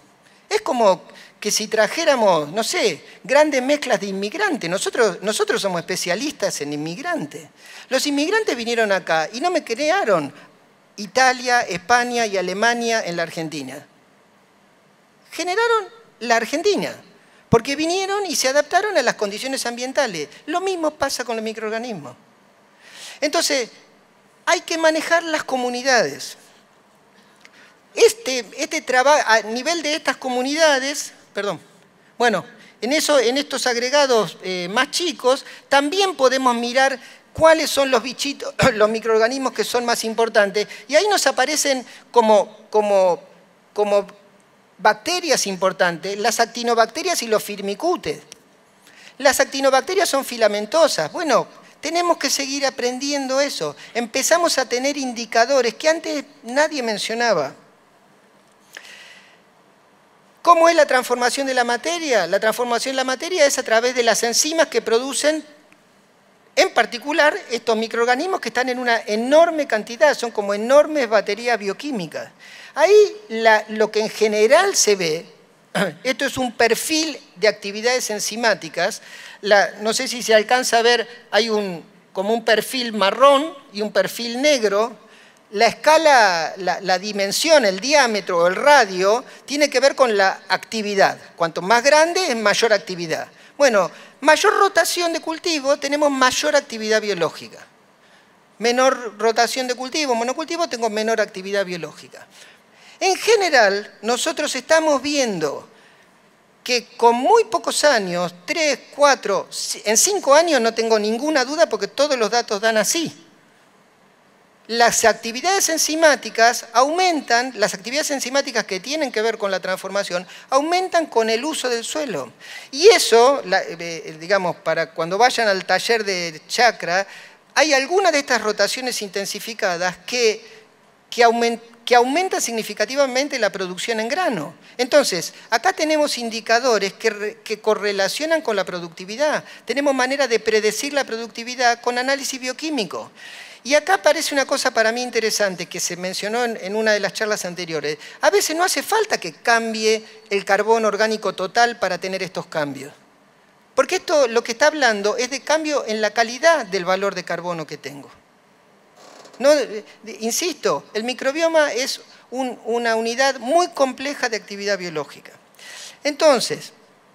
Es como que si trajéramos, no sé, grandes mezclas de inmigrantes. Nosotros somos especialistas en inmigrantes. Los inmigrantes vinieron acá y no me crearon Italia, España y Alemania en la Argentina. Generaron la Argentina, porque vinieron y se adaptaron a las condiciones ambientales. Lo mismo pasa con los microorganismos. Entonces, hay que manejar las comunidades. Este trabajo, a nivel de estas comunidades, bueno, en estos agregados más chicos, también podemos mirar cuáles son los bichitos, los microorganismos que son más importantes, y ahí nos aparecen como bacterias importantes, las actinobacterias y los firmicutes. Las actinobacterias son filamentosas. Bueno, tenemos que seguir aprendiendo eso. Empezamos a tener indicadores que antes nadie mencionaba. ¿Cómo es la transformación de la materia? La transformación de la materia es a través de las enzimas que producen, en particular, estos microorganismos que están en una enorme cantidad, son como enormes baterías bioquímicas. Ahí lo que en general se ve, esto es un perfil de actividades enzimáticas, no sé si se alcanza a ver, hay como un perfil marrón y un perfil negro. La escala, la dimensión, el diámetro o el radio tiene que ver con la actividad. Cuanto más grande es mayor actividad. Bueno, mayor rotación de cultivo, tenemos mayor actividad biológica. Menor rotación de cultivo, monocultivo, tengo menor actividad biológica. En general, nosotros estamos viendo que con muy pocos años, 3, 4, en 5 años no tengo ninguna duda porque todos los datos dan así. Las actividades enzimáticas aumentan, las actividades enzimáticas que tienen que ver con la transformación, aumentan con el uso del suelo. Y eso, digamos, para cuando vayan al taller de chakra, hay algunas de estas rotaciones intensificadas que aumentan significativamente la producción en grano. Entonces, acá tenemos indicadores que correlacionan con la productividad. Tenemos manera de predecir la productividad con análisis bioquímico. Y acá aparece una cosa para mí interesante que se mencionó en una de las charlas anteriores. A veces no hace falta que cambie el carbono orgánico total para tener estos cambios. Porque esto lo que está hablando es de cambio en la calidad del valor de carbono que tengo. No, insisto, el microbioma es una unidad muy compleja de actividad biológica. Entonces,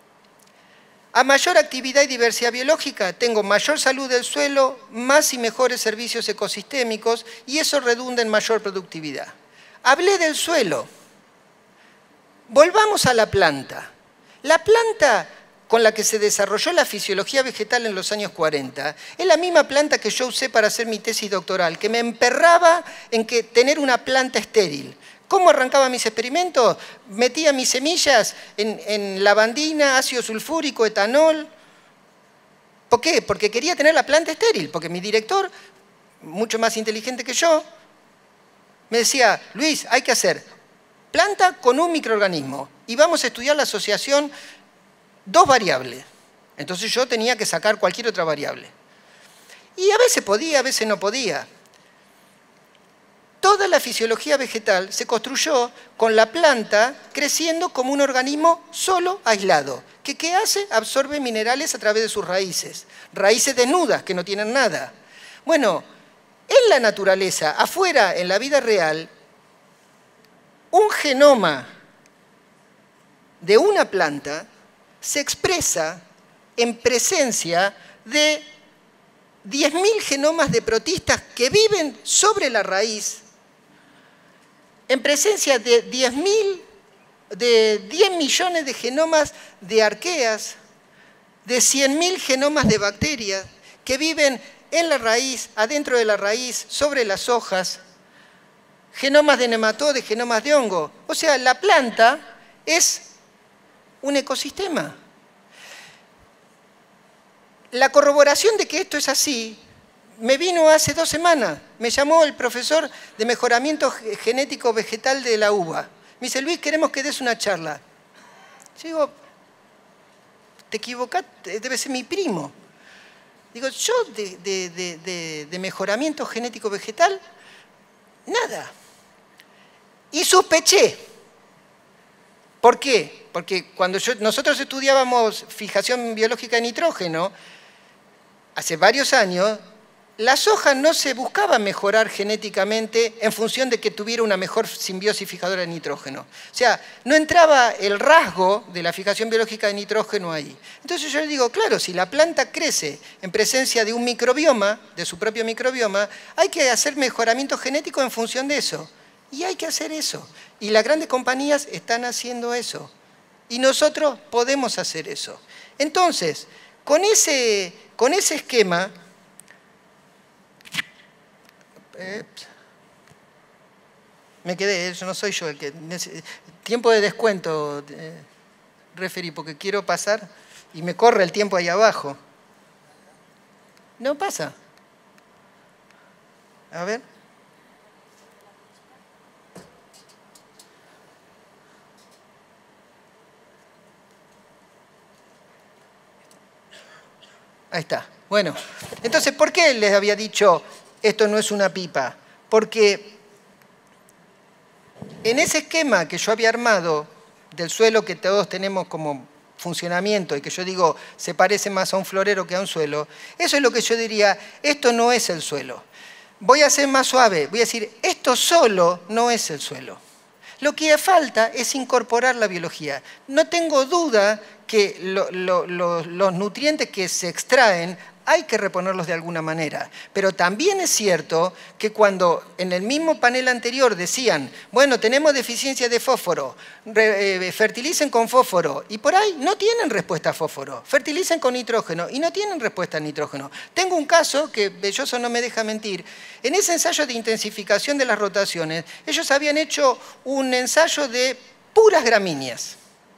a mayor actividad y diversidad biológica, tengo mayor salud del suelo, más y mejores servicios ecosistémicos, y eso redunda en mayor productividad. Hablé del suelo. Volvamos a la planta. La planta con la que se desarrolló la fisiología vegetal en los años 40, es la misma planta que yo usé para hacer mi tesis doctoral, que me emperraba en tener una planta estéril. ¿Cómo arrancaba mis experimentos? Metía mis semillas en lavandina, ácido sulfúrico, etanol. ¿Por qué? Porque quería tener la planta estéril, porque mi director, mucho más inteligente que yo, me decía, Luis, hay que hacer planta con un microorganismo y vamos a estudiar la asociación 2 variables. Entonces yo tenía que sacar cualquier otra variable. Y a veces podía, a veces no podía. Toda la fisiología vegetal se construyó con la planta creciendo como un organismo solo, aislado. ¿Qué hace? Absorbe minerales a través de sus raíces. Raíces desnudas, que no tienen nada. Bueno, en la naturaleza, afuera, en la vida real, un genoma de una planta se expresa en presencia de 10.000 genomas de protistas que viven sobre la raíz, en presencia de 10 millones de genomas de arqueas, de 100.000 genomas de bacterias que viven en la raíz, adentro de la raíz, sobre las hojas, genomas de nematodes, genomas de hongo. O sea, la planta es un ecosistema. La corroboración de que esto es así me vino hace 2 semanas. Me llamó el profesor de mejoramiento genético vegetal de la UBA. Me dice, Luis, queremos que des una charla. Yo digo, te equivocaste, debe ser mi primo. Digo, yo de mejoramiento genético vegetal, nada. Y sospeché. ¿Por qué? Porque cuando nosotros estudiábamos fijación biológica de nitrógeno, hace varios años, la soja no se buscaba mejorar genéticamente en función de que tuviera una mejor simbiosis fijadora de nitrógeno. O sea, no entraba el rasgo de la fijación biológica de nitrógeno ahí. Entonces yo le digo, claro, si la planta crece en presencia de un microbioma, de su propio microbioma, hay que hacer mejoramiento genético en función de eso. Y hay que hacer eso. Y las grandes compañías están haciendo eso. Y nosotros podemos hacer eso. Entonces, con ese esquema, me quedé, eso no soy yo el que... Tiempo de descuento, referí, porque quiero pasar y me corre el tiempo ahí abajo. No pasa. A ver. Ahí está. Bueno, entonces, ¿por qué les había dicho esto no es una pipa? Porque en ese esquema que yo había armado del suelo que todos tenemos como funcionamiento y que yo digo se parece más a un florero que a un suelo, eso es lo que yo diría, esto no es el suelo. Voy a ser más suave, voy a decir, esto solo no es el suelo. Lo que falta es incorporar la biología. No tengo duda que los nutrientes que se extraen hay que reponerlos de alguna manera. Pero también es cierto que cuando en el mismo panel anterior decían, bueno, tenemos deficiencia de fósforo, fertilicen con fósforo, y por ahí no tienen respuesta a fósforo, fertilicen con nitrógeno y no tienen respuesta a nitrógeno. Tengo un caso que Belloso no me deja mentir. En ese ensayo de intensificación de las rotaciones, ellos habían hecho un ensayo de puras gramíneas.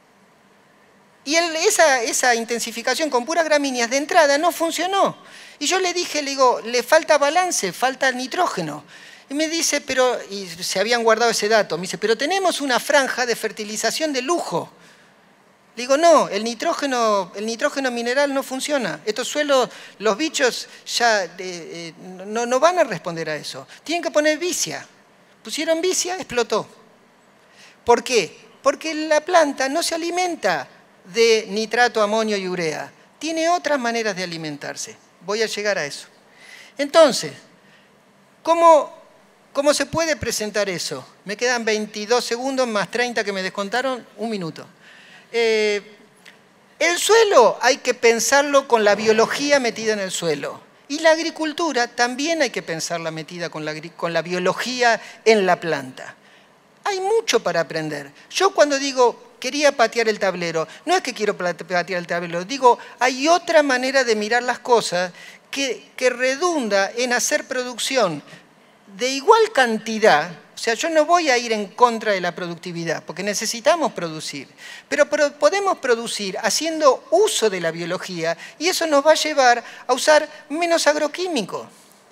Y esa intensificación con puras gramíneas de entrada no funcionó. Y yo le dije, le digo, le falta balance, falta nitrógeno. Y me dice, pero, y se habían guardado ese dato, me dice, pero tenemos una franja de fertilización de lujo. Le digo, no, el nitrógeno mineral no funciona. Estos suelos, los bichos ya no van a responder a eso. Tienen que poner vicia. Pusieron vicia, explotó. ¿Por qué? Porque la planta no se alimenta de nitrato, amonio y urea. Tiene otras maneras de alimentarse. Voy a llegar a eso. Entonces, ¿cómo se puede presentar eso? Me quedan 22 segundos más 30 que me descontaron, un minuto. El suelo hay que pensarlo con la biología metida en el suelo. Y la agricultura también hay que pensarla metida con la biología en la planta. Hay mucho para aprender. Yo cuando digo quería patear el tablero, no es que quiero patear el tablero, digo, hay otra manera de mirar las cosas que redunda en hacer producción de igual cantidad. O sea, yo no voy a ir en contra de la productividad, porque necesitamos producir, pero podemos producir haciendo uso de la biología y eso nos va a llevar a usar menos agroquímicos.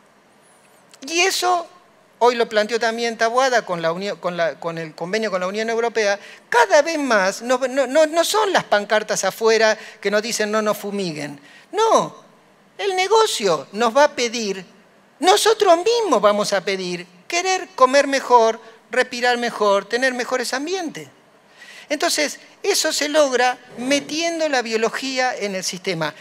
Y eso... Hoy lo planteó también Taboada con el convenio con la Unión Europea. Cada vez más no son las pancartas afuera que nos dicen no nos fumiguen. No, el negocio nos va a pedir, nosotros mismos vamos a pedir querer comer mejor, respirar mejor, tener mejores ambientes. Entonces, eso se logra metiendo la biología en el sistema,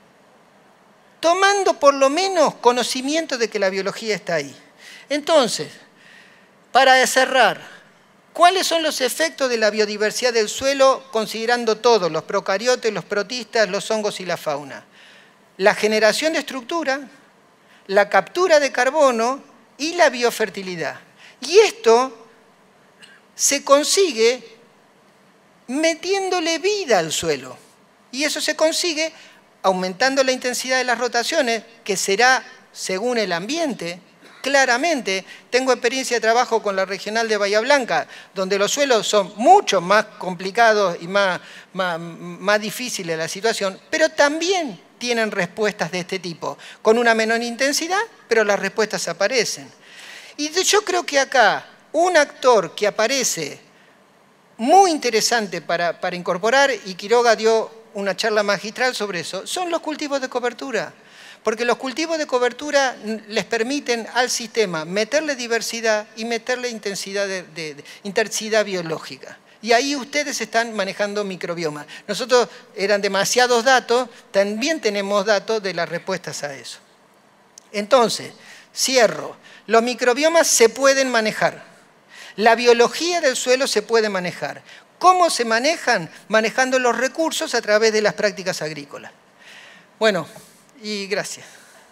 tomando por lo menos conocimiento de que la biología está ahí. Entonces, para cerrar, ¿cuáles son los efectos de la biodiversidad del suelo considerando todos, los procariotes, los protistas, los hongos y la fauna? La generación de estructura, la captura de carbono y la biofertilidad. Y esto se consigue metiéndole vida al suelo. Y eso se consigue aumentando la intensidad de las rotaciones, que será según el ambiente. Claramente, tengo experiencia de trabajo con la regional de Bahía Blanca, donde los suelos son mucho más complicados y más difíciles la situación, pero también tienen respuestas de este tipo, con una menor intensidad, pero las respuestas aparecen. Y yo creo que acá, un actor que aparece muy interesante para incorporar, y Quiroga dio una charla magistral sobre eso, son los cultivos de cobertura. Porque los cultivos de cobertura les permiten al sistema meterle diversidad y meterle intensidad biológica. Y ahí ustedes están manejando microbioma. Nosotros eran demasiados datos, también tenemos datos de las respuestas a eso. Entonces, cierro. Los microbiomas se pueden manejar. La biología del suelo se puede manejar. ¿Cómo se manejan? Manejando los recursos a través de las prácticas agrícolas. Bueno, y gracias.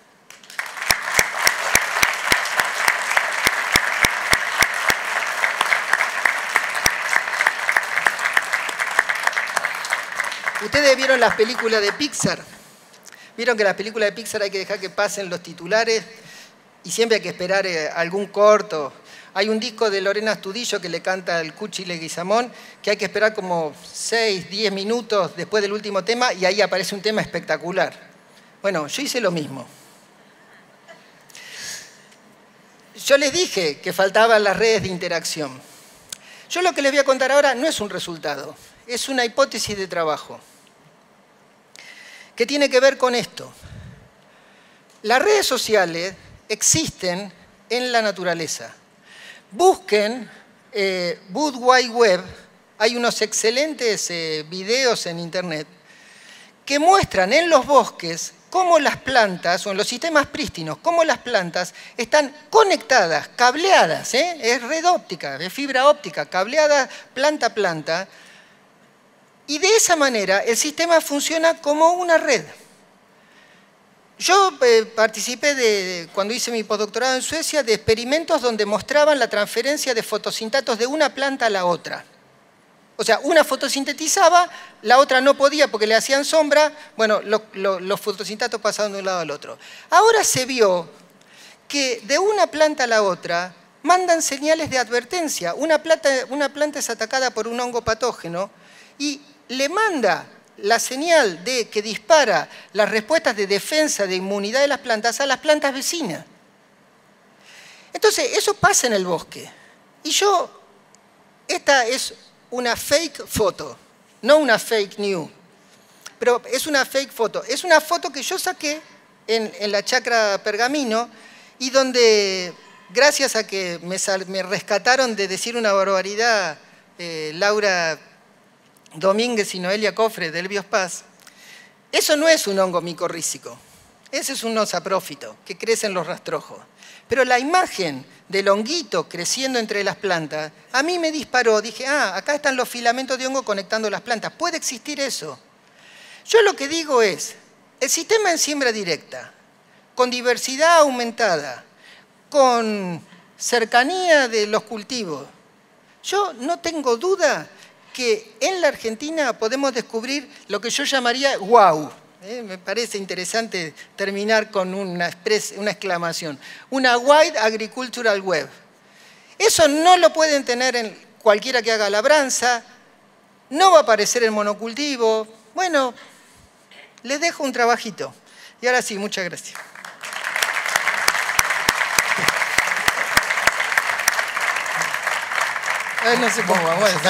Ustedes vieron las películas de Pixar. Vieron que las películas de Pixar hay que dejar que pasen los titulares y siempre hay que esperar algún corto. Hay un disco de Lorena Astudillo que le canta el Cuchi Leguizamón, que hay que esperar como 6, 10 minutos después del último tema y ahí aparece un tema espectacular. Bueno, yo hice lo mismo. Yo les dije que faltaban las redes de interacción. Yo lo que les voy a contar ahora no es un resultado, es una hipótesis de trabajo que tiene que ver con esto. Las redes sociales existen en la naturaleza. Busquen World Wide Web, hay unos excelentes videos en internet que muestran en los bosques cómo las plantas, o en los sistemas prístinos, cómo las plantas están conectadas, cableadas, es red óptica, es fibra óptica, cableada planta a planta, y de esa manera el sistema funciona como una red. Yo participé, cuando hice mi postdoctorado en Suecia, de experimentos donde mostraban la transferencia de fotosintatos de una planta a la otra. O sea, una fotosintetizaba, la otra no podía porque le hacían sombra, bueno, los fotosintatos pasaban de un lado al otro. Ahora se vio que de una planta a la otra mandan señales de advertencia. Una planta es atacada por un hongo patógeno y le manda la señal de que dispara las respuestas de defensa, de inmunidad de las plantas a las plantas vecinas. Entonces, eso pasa en el bosque. Y esta es una fake foto, no una fake news, pero es una fake foto. Es una foto que yo saqué en la chacra Pergamino y donde, gracias a que me rescataron de decir una barbaridad, Laura Domínguez y Noelia Cofre del Biospaz, eso no es un hongo micorrícico, ese es un nosaprófito que crece en los rastrojos. Pero la imagen del honguito creciendo entre las plantas, a mí me disparó, dije, acá están los filamentos de hongo conectando las plantas, puede existir eso. Yo lo que digo es, el sistema en siembra directa, con diversidad aumentada, con cercanía de los cultivos, yo no tengo duda que en la Argentina podemos descubrir lo que yo llamaría wow. Me parece interesante terminar con una exclamación. Una Wide Agricultural Web. Eso no lo pueden tener en cualquiera que haga labranza, no va a aparecer en monocultivo. Bueno, les dejo un trabajito. Y ahora sí, muchas gracias. No sé cómo va. Bueno,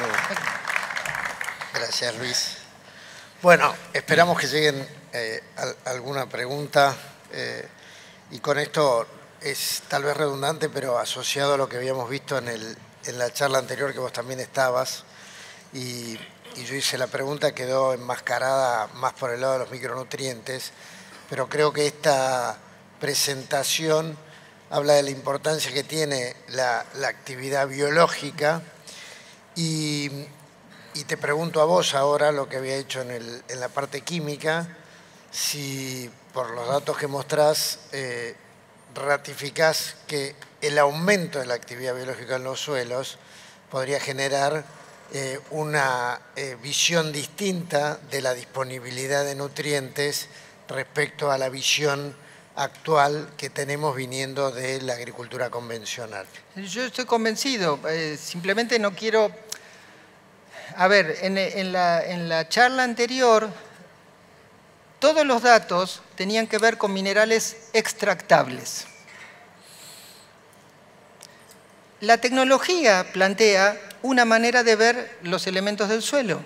gracias, Luis. Bueno, esperamos que lleguen alguna pregunta y con esto es tal vez redundante, pero asociado a lo que habíamos visto en la charla anterior que vos también estabas y yo hice la pregunta, quedó enmascarada más por el lado de los micronutrientes, pero creo que esta presentación habla de la importancia que tiene la actividad biológica y te pregunto a vos ahora, lo que había hecho en la parte química, si por los datos que mostrás ratificás que el aumento de la actividad biológica en los suelos podría generar una visión distinta de la disponibilidad de nutrientes respecto a la visión actual que tenemos viniendo de la agricultura convencional. Yo estoy convencido, simplemente no quiero... A ver, en la charla anterior, todos los datos tenían que ver con minerales extractables. La tecnología plantea una manera de ver los elementos del suelo.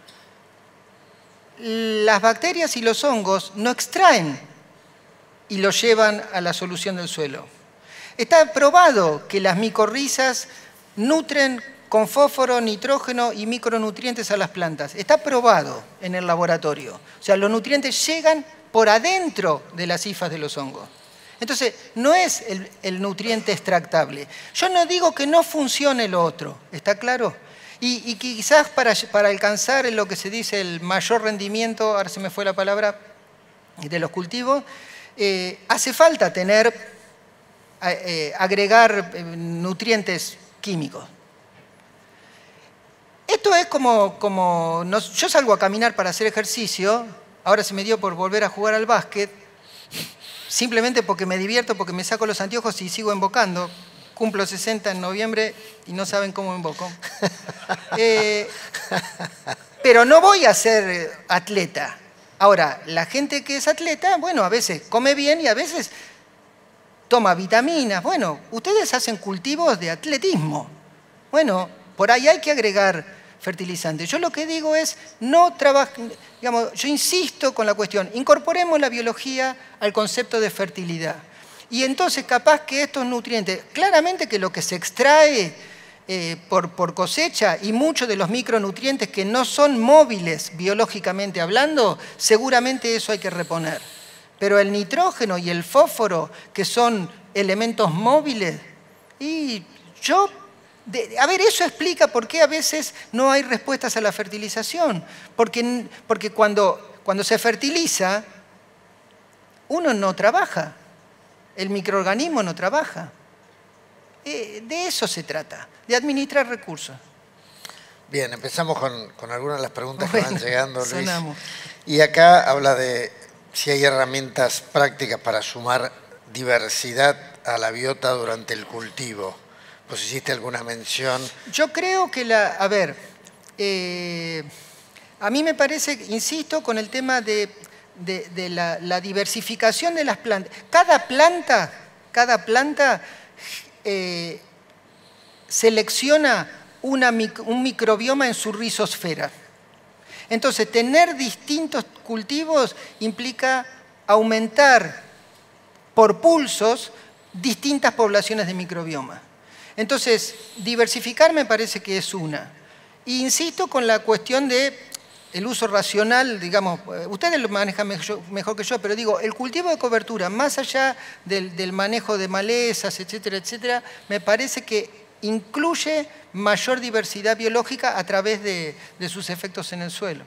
Las bacterias y los hongos no extraen y lo llevan a la solución del suelo. Está probado que las micorrizas nutren con fósforo, nitrógeno y micronutrientes a las plantas. Está probado en el laboratorio. O sea, los nutrientes llegan por adentro de las hifas de los hongos. Entonces, no es el nutriente extractable. Yo no digo que no funcione lo otro, ¿está claro? Y quizás para alcanzar lo que se dice el mayor rendimiento, ahora se me fue la palabra, de los cultivos, hace falta agregar nutrientes químicos. Esto es como yo salgo a caminar para hacer ejercicio, ahora se me dio por volver a jugar al básquet, simplemente porque me divierto, porque me saco los anteojos y sigo invocando. Cumplo 60 en noviembre y no saben cómo invoco. Pero no voy a ser atleta. Ahora, la gente que es atleta, bueno, a veces come bien y a veces toma vitaminas. Bueno, ustedes hacen cultivos de atletismo. Bueno, por ahí hay que agregar fertilizantes. Yo lo que digo es, no trabajen, digamos, yo insisto con la cuestión, incorporemos la biología al concepto de fertilidad. Y entonces capaz que estos nutrientes, claramente que lo que se extrae por cosecha y muchos de los micronutrientes que no son móviles biológicamente hablando, seguramente eso hay que reponer. Pero el nitrógeno y el fósforo, que son elementos móviles, y yo... A ver, eso explica por qué a veces no hay respuestas a la fertilización. Porque cuando se fertiliza, uno no trabaja, el microorganismo no trabaja. De eso se trata, de administrar recursos. Bien, empezamos con algunas de las preguntas que van llegando, Luis. Sonamos. Y acá habla de si hay herramientas prácticas para sumar diversidad a la biota durante el cultivo. Pues hiciste alguna mención. Yo creo que a mí me parece, insisto, con el tema de la diversificación de las plantas. Cada planta selecciona un microbioma en su rizosfera. Entonces, tener distintos cultivos implica aumentar por pulsos distintas poblaciones de microbioma. Entonces, diversificar me parece que es una. E insisto con la cuestión del uso racional, digamos, ustedes lo manejan mejor que yo, pero digo, el cultivo de cobertura, más allá del manejo de malezas, etcétera, etcétera, me parece que incluye mayor diversidad biológica a través de sus efectos en el suelo.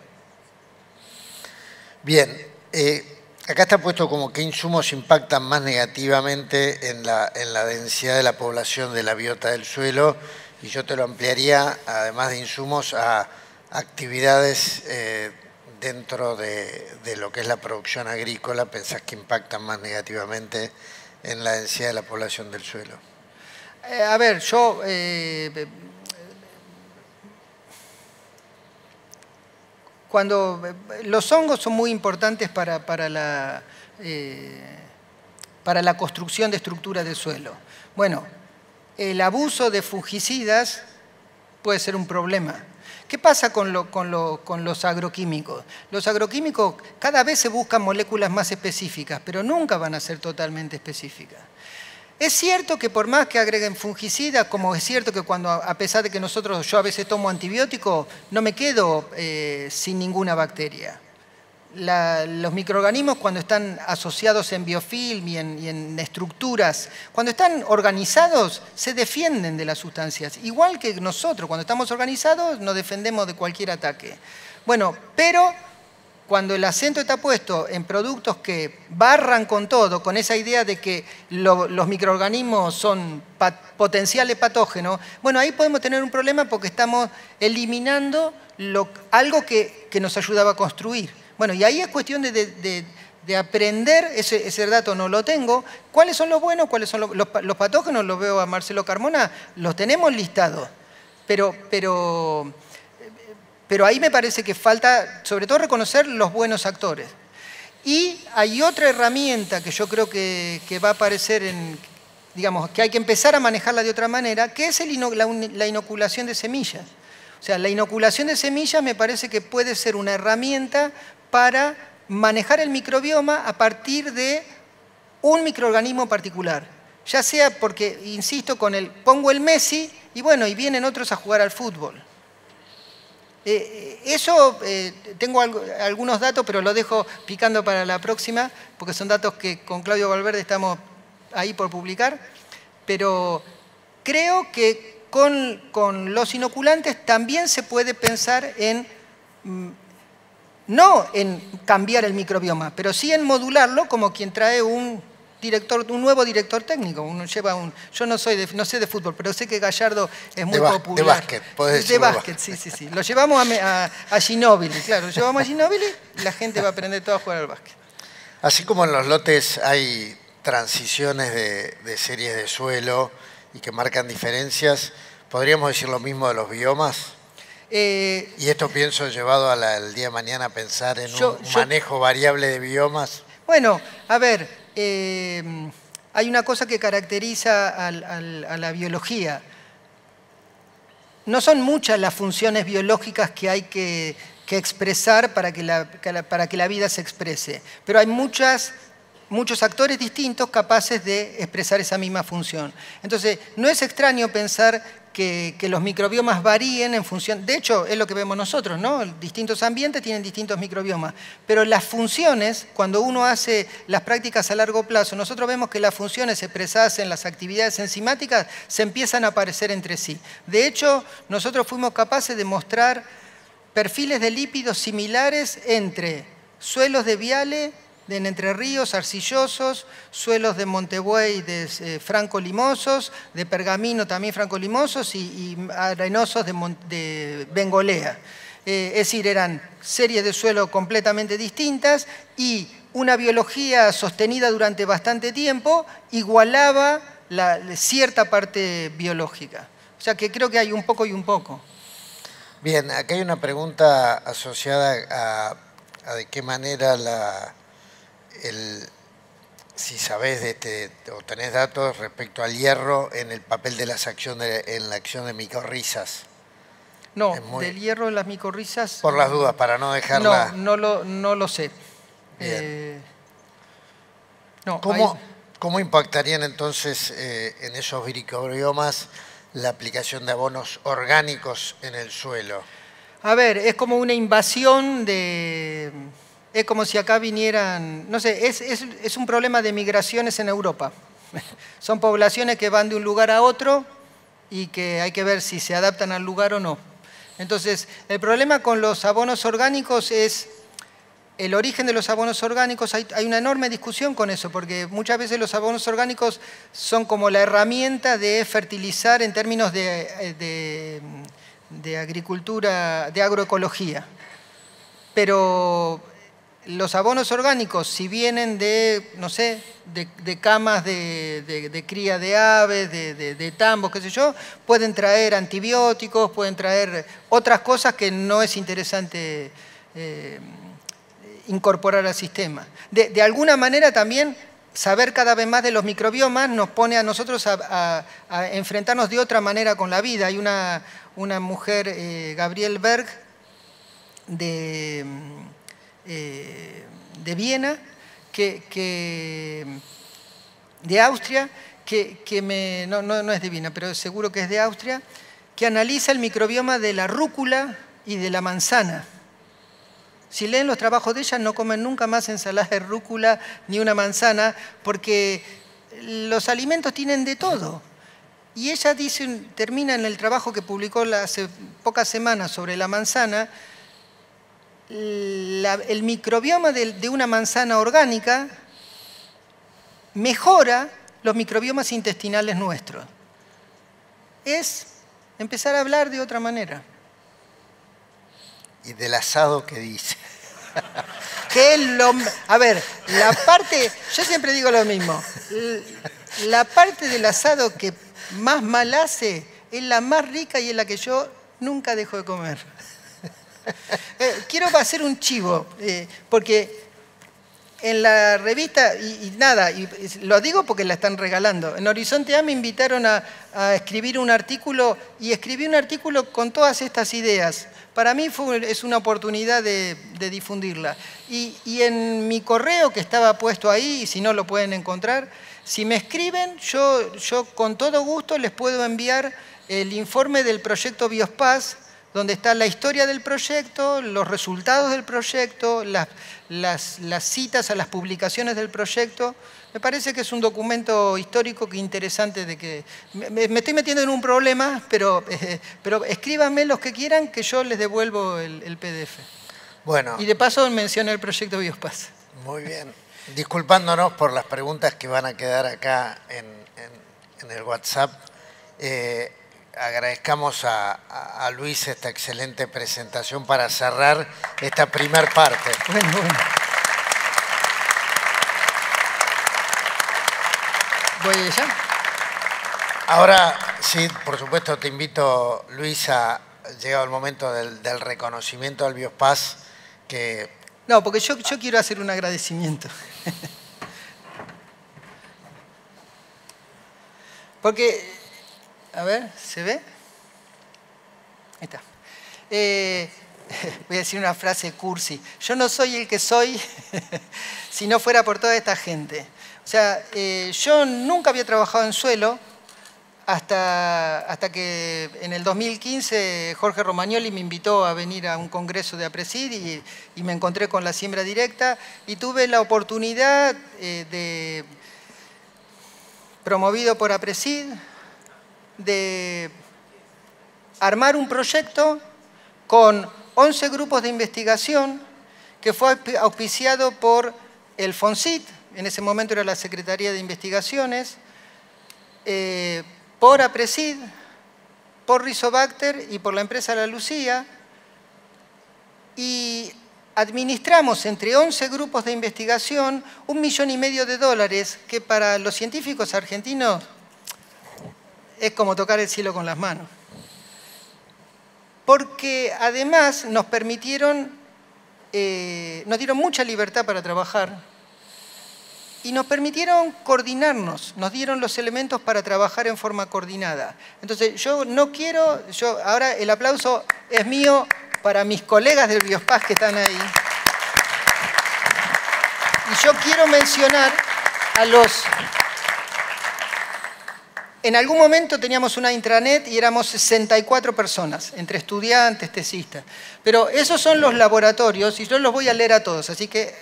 Bien. Acá está puesto como qué insumos impactan más negativamente en la densidad de la población de la biota del suelo, y yo te lo ampliaría, además de insumos, a actividades dentro de lo que es la producción agrícola. ¿Pensás que impactan más negativamente en la densidad de la población del suelo? A ver, yo... Cuando los hongos son muy importantes para la construcción de estructuras de suelo. Bueno, el abuso de fungicidas puede ser un problema. ¿Qué pasa con los agroquímicos? Los agroquímicos cada vez se buscan moléculas más específicas, pero nunca van a ser totalmente específicas. Es cierto que por más que agreguen fungicidas, como es cierto que a pesar de que yo a veces tomo antibióticos, no me quedo sin ninguna bacteria. Los microorganismos, cuando están asociados en biofilm y en estructuras, cuando están organizados, se defienden de las sustancias. Igual que nosotros, cuando estamos organizados, nos defendemos de cualquier ataque. Bueno, pero cuando el acento está puesto en productos que barran con todo, con esa idea de que los microorganismos son potenciales patógenos, bueno, ahí podemos tener un problema porque estamos eliminando algo que nos ayudaba a construir. Bueno, y ahí es cuestión de aprender, ese dato no lo tengo, cuáles son los buenos, cuáles son los patógenos, lo veo a Marcelo Carmona, los tenemos listados, pero ahí me parece que falta, sobre todo, reconocer los buenos actores. Y hay otra herramienta que yo creo que va a aparecer digamos, que hay que empezar a manejarla de otra manera, que es la inoculación de semillas. O sea, la inoculación de semillas me parece que puede ser una herramienta para manejar el microbioma a partir de un microorganismo particular. Ya sea porque, insisto, pongo el Messi y bueno, y vienen otros a jugar al fútbol. Eso, tengo algunos datos, pero los dejo picando para la próxima, porque son datos que con Claudio Valverde estamos ahí por publicar, pero creo que con los inoculantes también se puede pensar en, no en cambiar el microbioma, pero sí en modularlo, como quien trae un nuevo director técnico. Yo no sé de fútbol, pero sé que Gallardo es muy popular. De básquet, podés decir. De básquet, sí. Lo llevamos a Ginóbili, claro. Lo llevamos a Ginóbili y la gente va a aprender todo a jugar al básquet. Así como en los lotes hay transiciones de series de suelo y que marcan diferencias, ¿podríamos decir lo mismo de los biomas? Y esto pienso llevado al día de mañana a pensar en un manejo variable de biomas. Bueno, a ver, hay una cosa que caracteriza a la biología. No son muchas las funciones biológicas que hay que expresar para que la vida se exprese, pero hay muchos actores distintos capaces de expresar esa misma función. Entonces, no es extraño pensar que los microbiomas varíen en función... De hecho, es lo que vemos nosotros, ¿no? Distintos ambientes tienen distintos microbiomas. Pero las funciones, cuando uno hace las prácticas a largo plazo, nosotros vemos que las funciones expresadas en las actividades enzimáticas se empiezan a parecer entre sí. De hecho, nosotros fuimos capaces de mostrar perfiles de lípidos similares entre suelos de Viale, de Entre Ríos, arcillosos, suelos de Montebuey, franco-limosos, de Pergamino también franco-limosos y arenosos de Bengolea. Es decir, eran series de suelo completamente distintas y una biología sostenida durante bastante tiempo igualaba cierta parte biológica. O sea que creo que hay un poco y un poco. Bien, acá hay una pregunta asociada a de qué manera si sabés o tenés datos respecto al hierro en el papel de en la acción de micorrizas. No, del hierro en las micorrizas... Por las dudas, para no dejarla... No lo sé. No, ¿Cómo impactarían entonces en esos microbiomas la aplicación de abonos orgánicos en el suelo? A ver, es como una invasión de... Es como si acá vinieran... No sé, es un problema de migraciones en Europa. Son poblaciones que van de un lugar a otro y que hay que ver si se adaptan al lugar o no. Entonces, el problema con los abonos orgánicos es el origen de los abonos orgánicos. Hay una enorme discusión con eso, porque muchas veces los abonos orgánicos son como la herramienta de fertilizar en términos de agricultura, de agroecología. Pero los abonos orgánicos, si vienen de, no sé, de camas de cría de aves, de tambos, qué sé yo, pueden traer antibióticos, pueden traer otras cosas que no es interesante incorporar al sistema. De alguna manera también saber cada vez más de los microbiomas nos pone a nosotros a enfrentarnos de otra manera con la vida. Hay una mujer, Gabrielle Berg, de Viena, de Austria, no es de Viena, pero seguro que es de Austria, que analiza el microbioma de la rúcula y de la manzana. Si leen los trabajos de ella, no comen nunca más ensalada de rúcula ni una manzana, porque los alimentos tienen de todo. Y ella termina en el trabajo que publicó hace pocas semanas sobre la manzana. El microbioma de una manzana orgánica mejora los microbiomas intestinales nuestros. Es empezar a hablar de otra manera. ¿Y del asado qué dice? A ver, yo siempre digo lo mismo, la parte del asado que más mal hace es la más rica y es la que yo nunca dejo de comer. Quiero hacer un chivo, porque en la revista, y lo digo porque la están regalando, en Horizonte A me invitaron a escribir un artículo, y escribí un artículo con todas estas ideas. Para mí es una oportunidad de difundirla. Y en mi correo que estaba puesto ahí, y si no lo pueden encontrar, si me escriben, yo con todo gusto les puedo enviar el informe del proyecto Biospas, donde está la historia del proyecto, los resultados del proyecto, las citas a las publicaciones del proyecto. Me parece que es un documento histórico que interesante de que... Me estoy metiendo en un problema, pero escríbanme los que quieran que yo les devuelvo el PDF. Bueno. Y de paso mencioné el proyecto Biospas. Muy bien. Disculpándonos por las preguntas que van a quedar acá en el WhatsApp. Agradezcamos a Luis esta excelente presentación para cerrar esta primer parte. Bueno. ¿Voy allá? Ahora, sí, por supuesto, te invito, Luis, llegado el momento del reconocimiento al Biospas, que... No, porque yo quiero hacer un agradecimiento. Porque... A ver, ¿se ve? Ahí está. Voy a decir una frase cursi. Yo no soy el que soy si no fuera por toda esta gente. O sea, yo nunca había trabajado en suelo hasta que en el 2015 Jorge Romagnoli me invitó a venir a un congreso de APRESID y me encontré con la siembra directa y tuve la oportunidad promovido por APRESID, de armar un proyecto con 11 grupos de investigación que fue auspiciado por el FONSIT, en ese momento era la Secretaría de Investigaciones, por APRESID, por Rizobacter y por la empresa La Lucía, y administramos entre 11 grupos de investigación $1,5 millones, que para los científicos argentinos es como tocar el cielo con las manos. Porque además nos permitieron, nos dieron mucha libertad para trabajar y nos permitieron coordinarnos, nos dieron los elementos para trabajar en forma coordinada. Entonces yo no quiero, ahora el aplauso es mío para mis colegas del Biospas que están ahí. Y yo quiero mencionar a los... En algún momento teníamos una intranet y éramos 64 personas, entre estudiantes, tesistas. Pero esos son los laboratorios y yo los voy a leer a todos, así que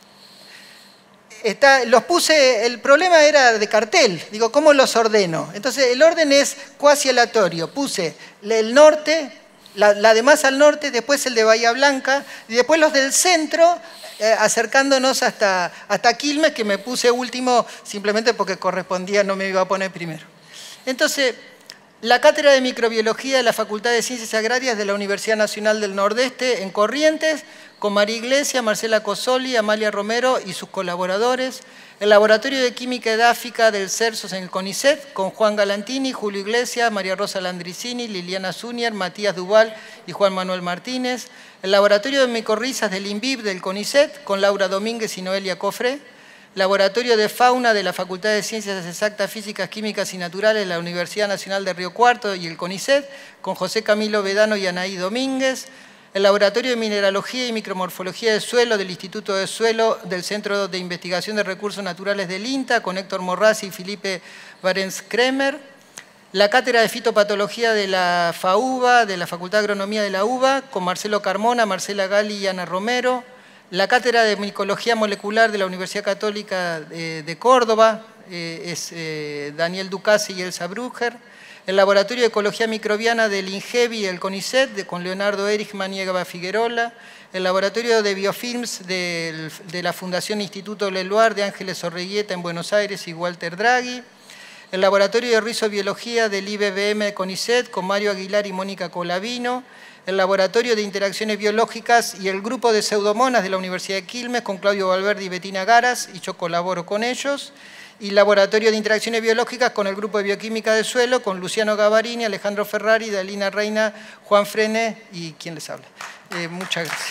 los puse, el problema era de cartel, digo, ¿cómo los ordeno? Entonces el orden es cuasi aleatorio, puse el norte, la de más al norte, después el de Bahía Blanca y después los del centro, acercándonos hasta Quilmes, que me puse último simplemente porque correspondía, no me iba a poner primero. Entonces, la Cátedra de Microbiología de la Facultad de Ciencias Agrarias de la Universidad Nacional del Nordeste en Corrientes, con María Iglesia, Marcela Cossoli, Amalia Romero y sus colaboradores. El Laboratorio de Química Edáfica del CERSOS en el CONICET, con Juan Galantini, Julio Iglesias, María Rosa Landricini, Liliana Zúñer, Matías Duval y Juan Manuel Martínez. El Laboratorio de Micorrizas del INVIP del CONICET, con Laura Domínguez y Noelia Cofré. Laboratorio de Fauna de la Facultad de Ciencias Exactas, Físicas, Químicas y Naturales de la Universidad Nacional de Río Cuarto y el CONICET, con José Camilo Vedano y Anaí Domínguez. El Laboratorio de Mineralogía y Micromorfología del Suelo del Instituto de Suelo del Centro de Investigación de Recursos Naturales del INTA, con Héctor Morrazzi y Felipe Barens-Kremer. La Cátedra de Fitopatología de la FAUBA, de la Facultad de Agronomía de la UBA, con Marcelo Carmona, Marcela Gali y Ana Romero. La Cátedra de Micología Molecular de la Universidad Católica de Córdoba, es Daniel Ducasi y Elsa Brugger. El Laboratorio de Ecología Microbiana del INGEBI y el CONICET, con Leonardo Erichman y Eva Figuerola. El Laboratorio de Biofilms de la Fundación Instituto Leluar de Ángeles Orreguieta en Buenos Aires y Walter Draghi. El Laboratorio de Rizobiología del IBBM de CONICET, con Mario Aguilar y Mónica Colavino. El Laboratorio de Interacciones Biológicas y el Grupo de Pseudomonas de la Universidad de Quilmes, con Claudio Valverde y Betina Garas, y yo colaboro con ellos. Y Laboratorio de Interacciones Biológicas con el Grupo de Bioquímica del Suelo, con Luciano Gavarini, Alejandro Ferrari, Dalina Reina, Juan Frene y quien les habla. Muchas gracias.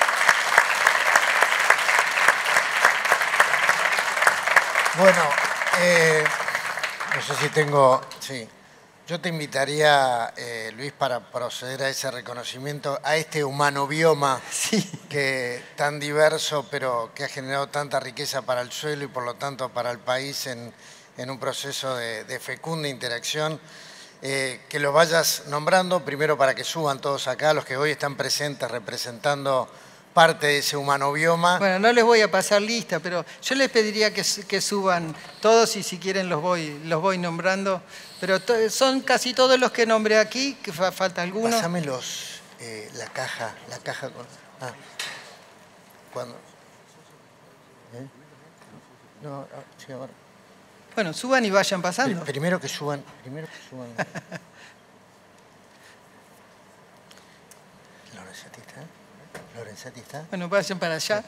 Bueno, no sé si tengo... Sí. Yo te invitaría, Luis, para proceder a ese reconocimiento, a este humanobioma que tan diverso, pero que ha generado tanta riqueza para el suelo y por lo tanto para el país en un proceso de fecunda interacción. que los vayas nombrando, primero para que suban todos acá, los que hoy están presentes representando parte de ese humano bioma. Bueno, no les voy a pasar lista, pero yo les pediría que suban todos y si quieren los voy nombrando. Pero son casi todos los que nombré aquí, que falta alguno. Pásame la caja con... Ah, ¿cuándo? No, sí, ahora. Bueno, suban y vayan pasando. Primero que suban. ¿Lorenzati está? Bueno, vayan para allá.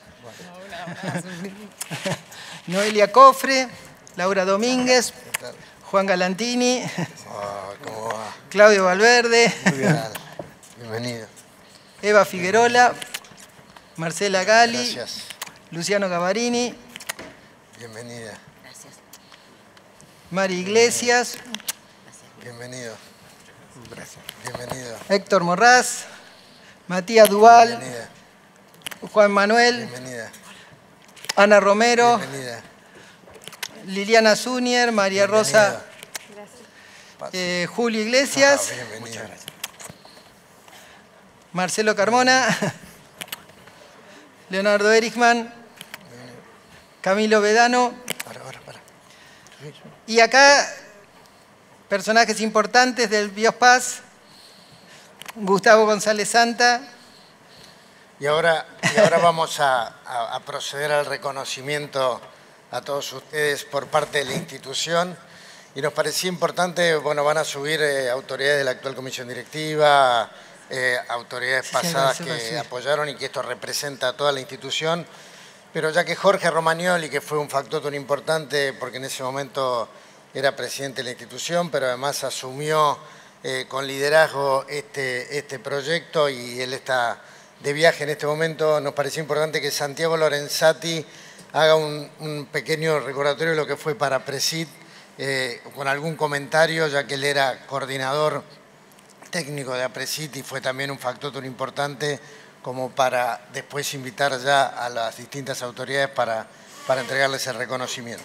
Noelia Cofre, Laura Domínguez, Juan Galantini, ¿Cómo va? Claudio Valverde, Bienvenido. Eva Figuerola, Marcela Gali, Gracias. Luciano Gavarini, Bienvenida. Gracias. Mari Iglesias, Bienvenido. Gracias. Bienvenido. Héctor Morraz, Matías Duval, Bienvenida. Juan Manuel, Bienvenida. Ana Romero, Bienvenida. Liliana Zunier, María Rosa, Julio Iglesias, Bienvenida. Marcelo Carmona, Leonardo Erichman, Camilo Vedano. Para. Y acá, personajes importantes del Biospaz, Gustavo González Santa. Y ahora vamos a proceder al reconocimiento a todos ustedes por parte de la institución. Y nos parecía importante, bueno, van a subir autoridades de la actual comisión directiva, autoridades pasadas que apoyaron y que esto representa a toda la institución. Pero ya que Jorge Romagnoli, que fue un factor tan importante porque en ese momento era presidente de la institución, pero además asumió con liderazgo este proyecto y él está de viaje en este momento, nos pareció importante que Santiago Lorenzati haga un pequeño recordatorio de lo que fue para Presid, con algún comentario, ya que él era coordinador técnico de APRESID y fue también un factor tan importante como para después invitar ya a las distintas autoridades para entregarles el reconocimiento.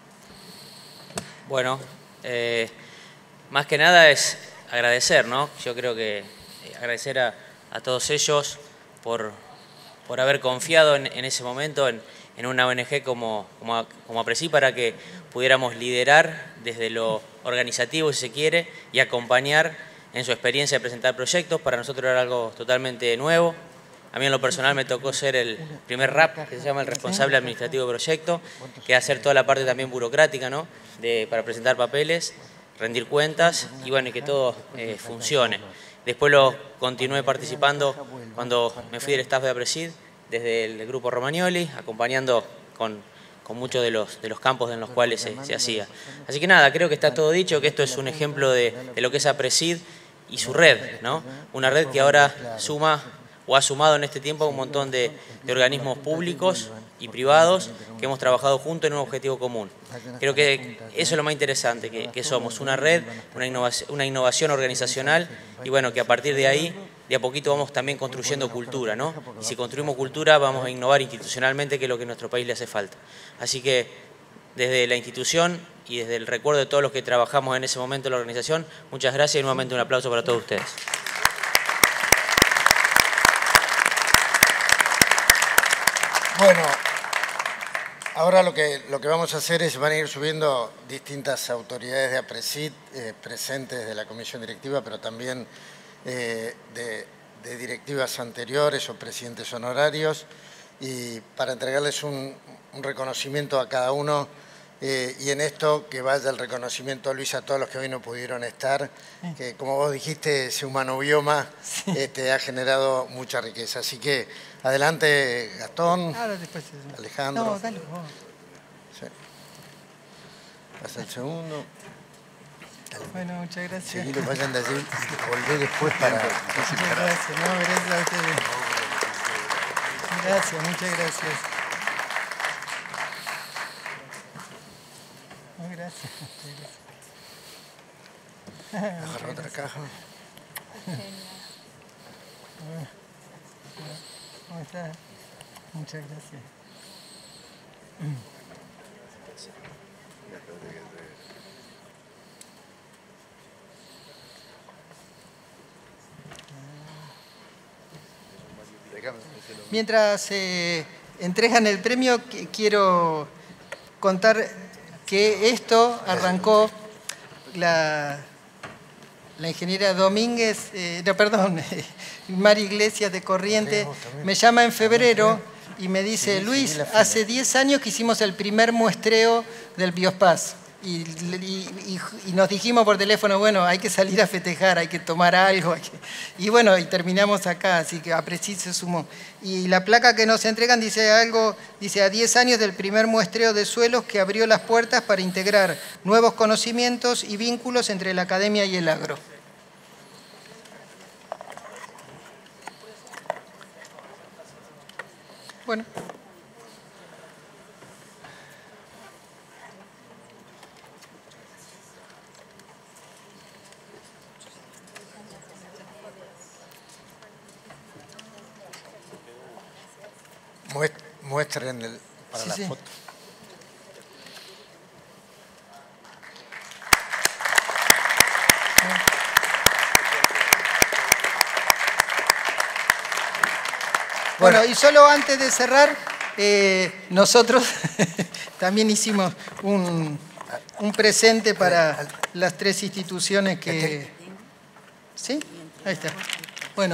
Bueno, más que nada es agradecer, ¿no? Yo creo que agradecer a todos ellos por haber confiado en ese momento en una ONG como APRESID para que pudiéramos liderar desde lo organizativo, si se quiere, y acompañar en su experiencia de presentar proyectos. Para nosotros era algo totalmente nuevo. A mí en lo personal me tocó ser el primer RAP, que se llama el responsable administrativo de proyecto, que es hacer toda la parte también burocrática, ¿no? Para presentar papeles, rendir cuentas y bueno, y que todo funcione. Después lo continué participando cuando me fui del staff de APRESID, desde el grupo Romagnoli, acompañando con muchos de los campos en los cuales se hacía. Así que nada, creo que está todo dicho, que esto es un ejemplo de lo que es APRESID y su red, ¿no? Una red que ahora suma o ha sumado en este tiempo un montón de organismos públicos y privados que hemos trabajado juntos en un objetivo común. Creo que eso es lo más interesante, que somos una red, una innovación organizacional y bueno, que a partir de ahí, de a poquito vamos también construyendo cultura, ¿no? Y si construimos cultura vamos a innovar institucionalmente, que es lo que a nuestro país le hace falta. Así que desde la institución y desde el recuerdo de todos los que trabajamos en ese momento en la organización, muchas gracias y nuevamente un aplauso para todos ustedes. Bueno, ahora lo que vamos a hacer es, van a ir subiendo distintas autoridades de APRESID presentes de la comisión directiva, pero también de directivas anteriores o presidentes honorarios, y para entregarles un reconocimiento a cada uno, y en esto que vaya el reconocimiento, Luis, a todos los que hoy no pudieron estar, que como vos dijiste, ese humano bioma ha generado mucha riqueza. Así que adelante, Gastón, Alejandro. No, dale vos. Sí. Pasa el segundo. Dale. Bueno, muchas gracias. Seguilo, vayan de allí y volvé después para... Muchas gracias, no, gracias a ustedes. Gracias, muchas gracias. No, gracias. Agarra otra caja. ¿Cómo estás? Muchas gracias. Mientras entregan el premio, quiero contar que esto arrancó la ingeniera Domínguez, Mari Iglesias de Corrientes, me llama en febrero y me dice, Luis, hace 10 años que hicimos el primer muestreo del Biospaz. Y nos dijimos por teléfono, bueno, hay que salir a festejar, hay que tomar algo. Y bueno, y terminamos acá, así que APRESID se sumó. Y la placa que nos entregan dice algo, dice a 10 años del primer muestreo de suelos que abrió las puertas para integrar nuevos conocimientos y vínculos entre la academia y el agro. Bueno. Muestren para la foto. Bueno, y solo antes de cerrar, nosotros también hicimos un presente para las 3 instituciones que... ¿Sí? Ahí está. Bueno,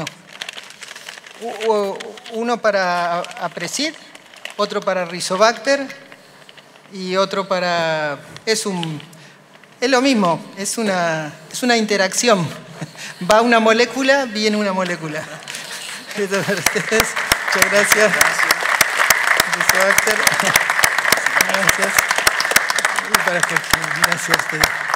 uno para APRESID, otro para Rizobacter y otro para... Es lo mismo, es una interacción. Va una molécula, viene una molécula. Esto para ustedes. Muchas gracias. Rizobacter. Gracias. Y para Joaquín. Gracias a ustedes.